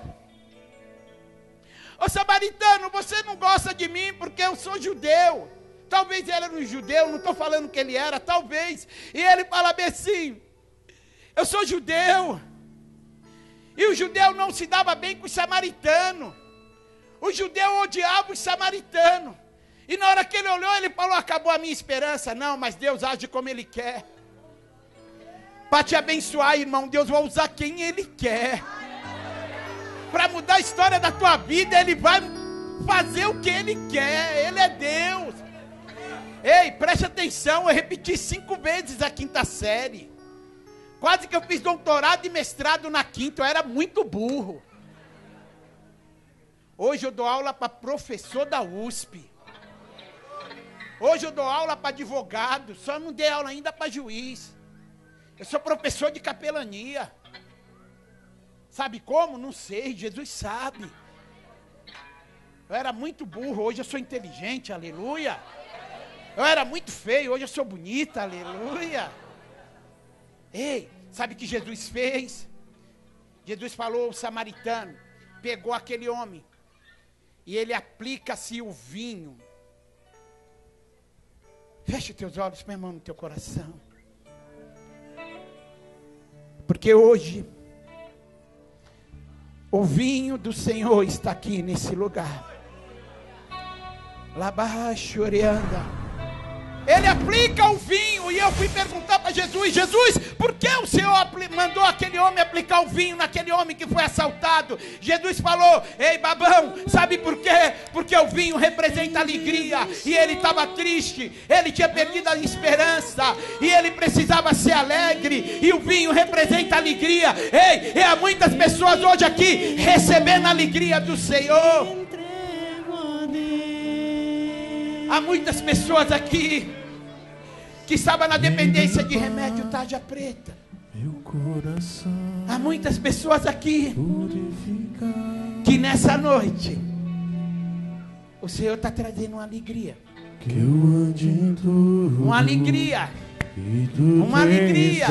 Ô samaritano, você não gosta de mim porque eu sou judeu. Talvez ele era um judeu, não estou falando que ele era, talvez. E ele fala bem assim, eu sou judeu. E o judeu não se dava bem com o samaritano. O judeu odiava os samaritanos. E na hora que ele olhou, ele falou, acabou a minha esperança. Não, mas Deus age como Ele quer. Para te abençoar, irmão, Deus vai usar quem Ele quer. Para mudar a história da tua vida, Ele vai fazer o que Ele quer. Ele é Deus. Ei, preste atenção, eu repeti 5 vezes a 5ª série. Quase que eu fiz doutorado e mestrado na 5ª, eu era muito burro. Hoje eu dou aula para professor da USP. Hoje eu dou aula para advogado, só não dei aula ainda para juiz. Eu sou professor de capelania. Sabe como? Não sei, Jesus sabe. Eu era muito burro, hoje eu sou inteligente, aleluia. Eu era muito feio, hoje eu sou bonita, aleluia. Ei, sabe o que Jesus fez? Jesus falou ao samaritano, pegou aquele homem e ele aplica-se o vinho. Feche os teus olhos, meu irmão, no teu coração. Porque hoje, o vinho do Senhor está aqui nesse lugar. Lá baixo, Orianda. Ele aplica o vinho e eu fui perguntar para Jesus, Jesus, por que o Senhor mandou aquele homem aplicar o vinho naquele homem que foi assaltado? Jesus falou, ei babão, sabe por quê? Porque o vinho representa alegria e ele estava triste, ele tinha perdido a esperança e ele precisava ser alegre e o vinho representa alegria. Ei, há muitas pessoas hoje aqui recebendo a alegria do Senhor. Há muitas pessoas aqui que estavam na dependência de remédio tarja preta. Há muitas pessoas aqui que nessa noite o Senhor está trazendo uma alegria. Uma alegria. Uma alegria.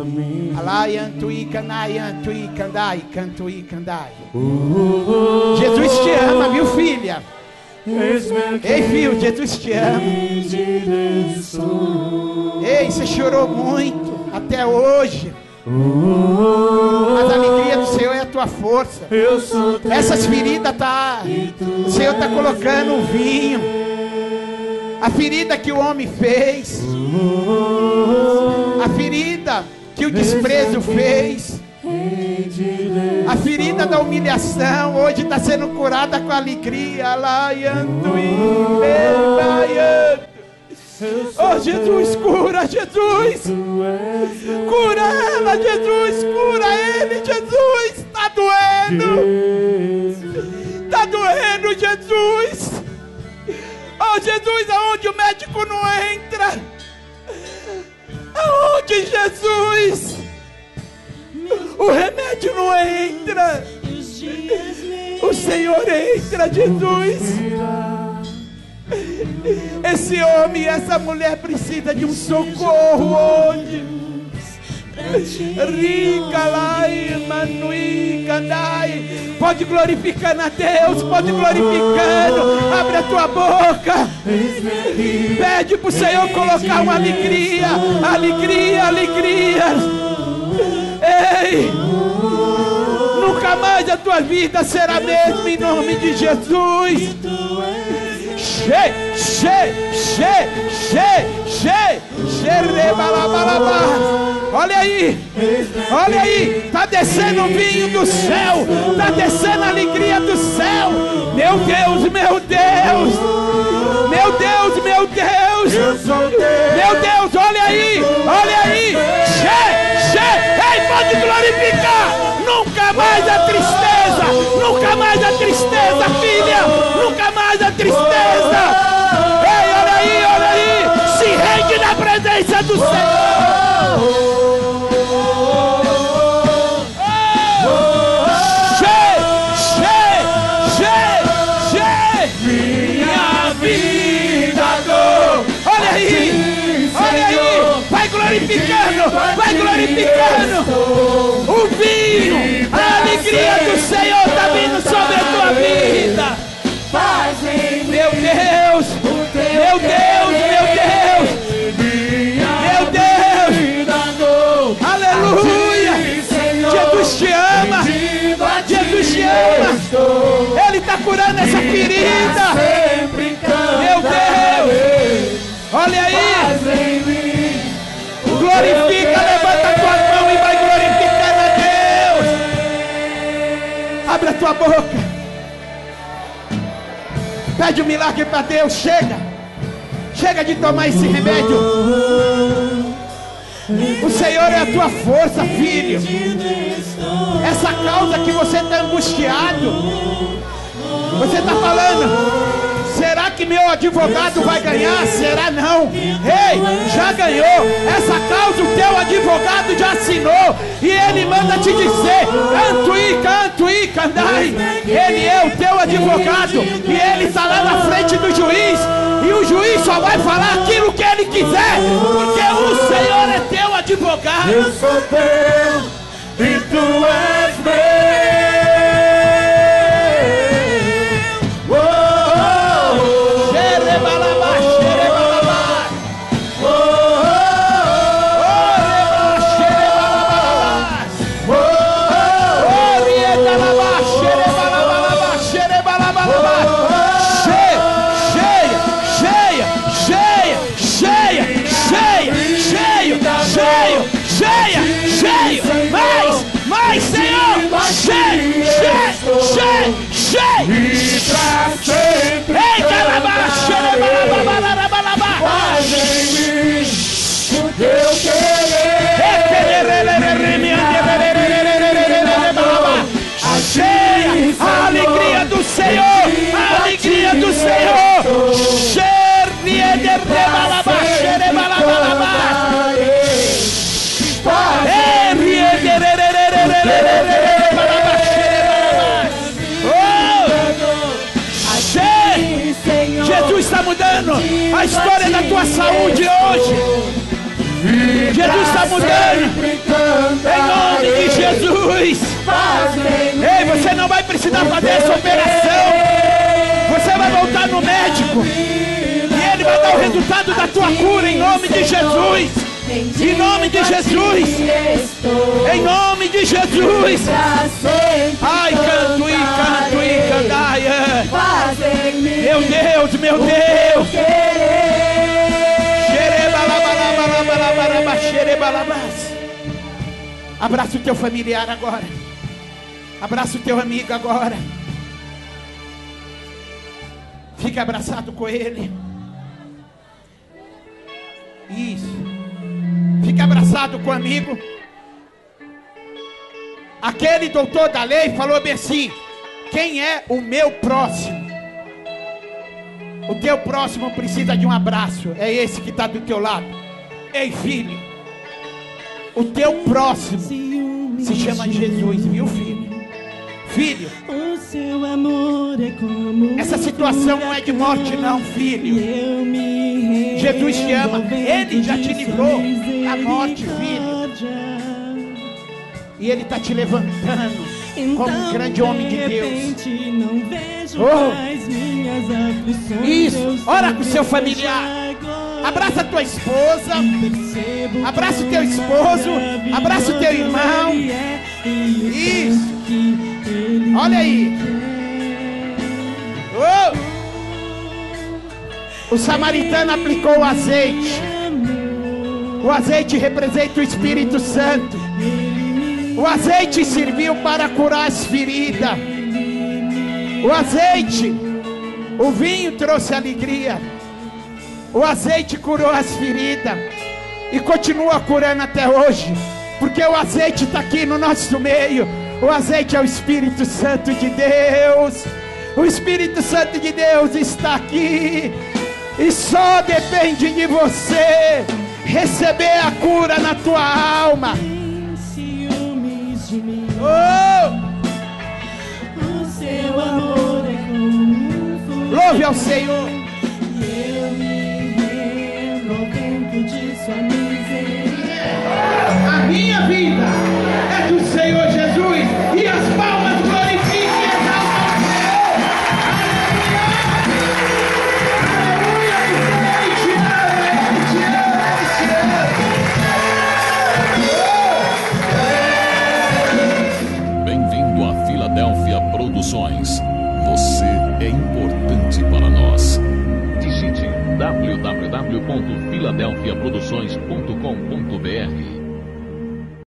Jesus te ama, viu, filha? Ei, filho, Jesus te ama. Ei, você chorou muito até hoje. Mas a alegria do Senhor é a tua força. Essas feridas o Senhor está colocando um vinho. A ferida que o homem fez, a ferida que o desprezo fez, a ferida da humilhação hoje está sendo curada com alegria. Oh, Jesus, cura, Jesus. Cura ela, Jesus. Cura ele, Jesus. Está doendo. Está doendo, Jesus. Oh, Jesus, aonde o médico não entra. Aonde, Jesus, o remédio não entra. O Senhor entra, Jesus. Esse homem e essa mulher precisa de um socorro hoje. Rica lá, Emanuí, Candai. Pode glorificando a Deus, pode glorificando. Abre a tua boca. Pede para o Senhor colocar uma alegria. Alegria, alegria. Ei, nunca mais a tua vida será a mesma em nome de Jesus. Olha aí, está descendo o vinho do céu, está descendo a alegria do céu. Meu Deus, meu Deus, meu Deus, meu Deus, meu Deus, olha aí, ei, pode glorificar. Nunca mais a tristeza, nunca mais a tristeza, filha, nunca mais a tristeza. Ei, olha aí, se rende na presença do Senhor. Minha vida, olha aí, vai glorificando, o vinho, a alegria do Senhor está vindo sobre a tua vida. Meu Deus, meu Deus, meu Deus, aleluia. Jesus te ama, Jesus te ama. Ele está curando essa ferida. Meu Deus, olha aí, glorifica, levanta a tua mão e vai glorificando a Deus. Abre a tua boca. Pede um milagre para Deus. Chega de tomar esse remédio. O Senhor é a tua força, filho. Essa causa que você está angustiado, você está falando: será que meu advogado vai ganhar? Será não? Ei, já ganhou. Essa causa o teu advogado já assinou. E ele manda te dizer: Cantuí, Candai. Ele é o teu advogado. E ele está lá na frente do juiz. E o juiz só vai falar aquilo que ele quiser. Porque o Senhor é teu advogado. Eu sou teu e tu és meu. Mais, Senhor, cheio. E pra sempre. Ei, calabaxa, faz em mim o teu cheia a alegria do Senhor, a alegria do Senhor. mudando. Em nome de Jesus. Ei, você não vai precisar fazer essa operação. Você vai voltar no médico e ele vai dar o resultado da tua cura em nome de Jesus. Em nome de Jesus. Em nome de Jesus. Ai, canto e candaia. Meu Deus, meu Deus. Abraça o teu familiar agora. Abraça o teu amigo agora. Fica abraçado com ele. Isso. Fica abraçado com o amigo. Aquele doutor da lei falou bem assim: quem é o meu próximo? O teu próximo precisa de um abraço. É esse que está do teu lado. Ei, filho, o teu próximo se chama Jesus, viu, filho? Filho, o seu amor é como essa situação não é de morte não, filho. Jesus te ama. Ele já te livrou da morte, filho. E Ele está te levantando como um grande homem de Deus. Isso, ora com o seu familiar. Abraça a tua esposa. Abraça o teu esposo. Abraça o teu irmão. Isso. Olha aí. O samaritano aplicou o azeite. O azeite representa o Espírito Santo. O azeite serviu para curar as feridas. O azeite, o vinho trouxe alegria. O azeite curou as feridas e continua curando até hoje, porque o azeite está aqui no nosso meio. O azeite é o Espírito Santo de Deus. O Espírito Santo de Deus está aqui e só depende de você receber a cura na tua alma. O seu amor é como louve ao Senhor. Eu me rendo ao vento de sua misericórdia. A minha vida é do Senhor Jesus e as palmas glorifiquem e exaltam o Senhor. Aleluia! Bem-vindo a Filadélfia Produções. Você é importante para nós. Digite www.filadelfiaproduções.com.br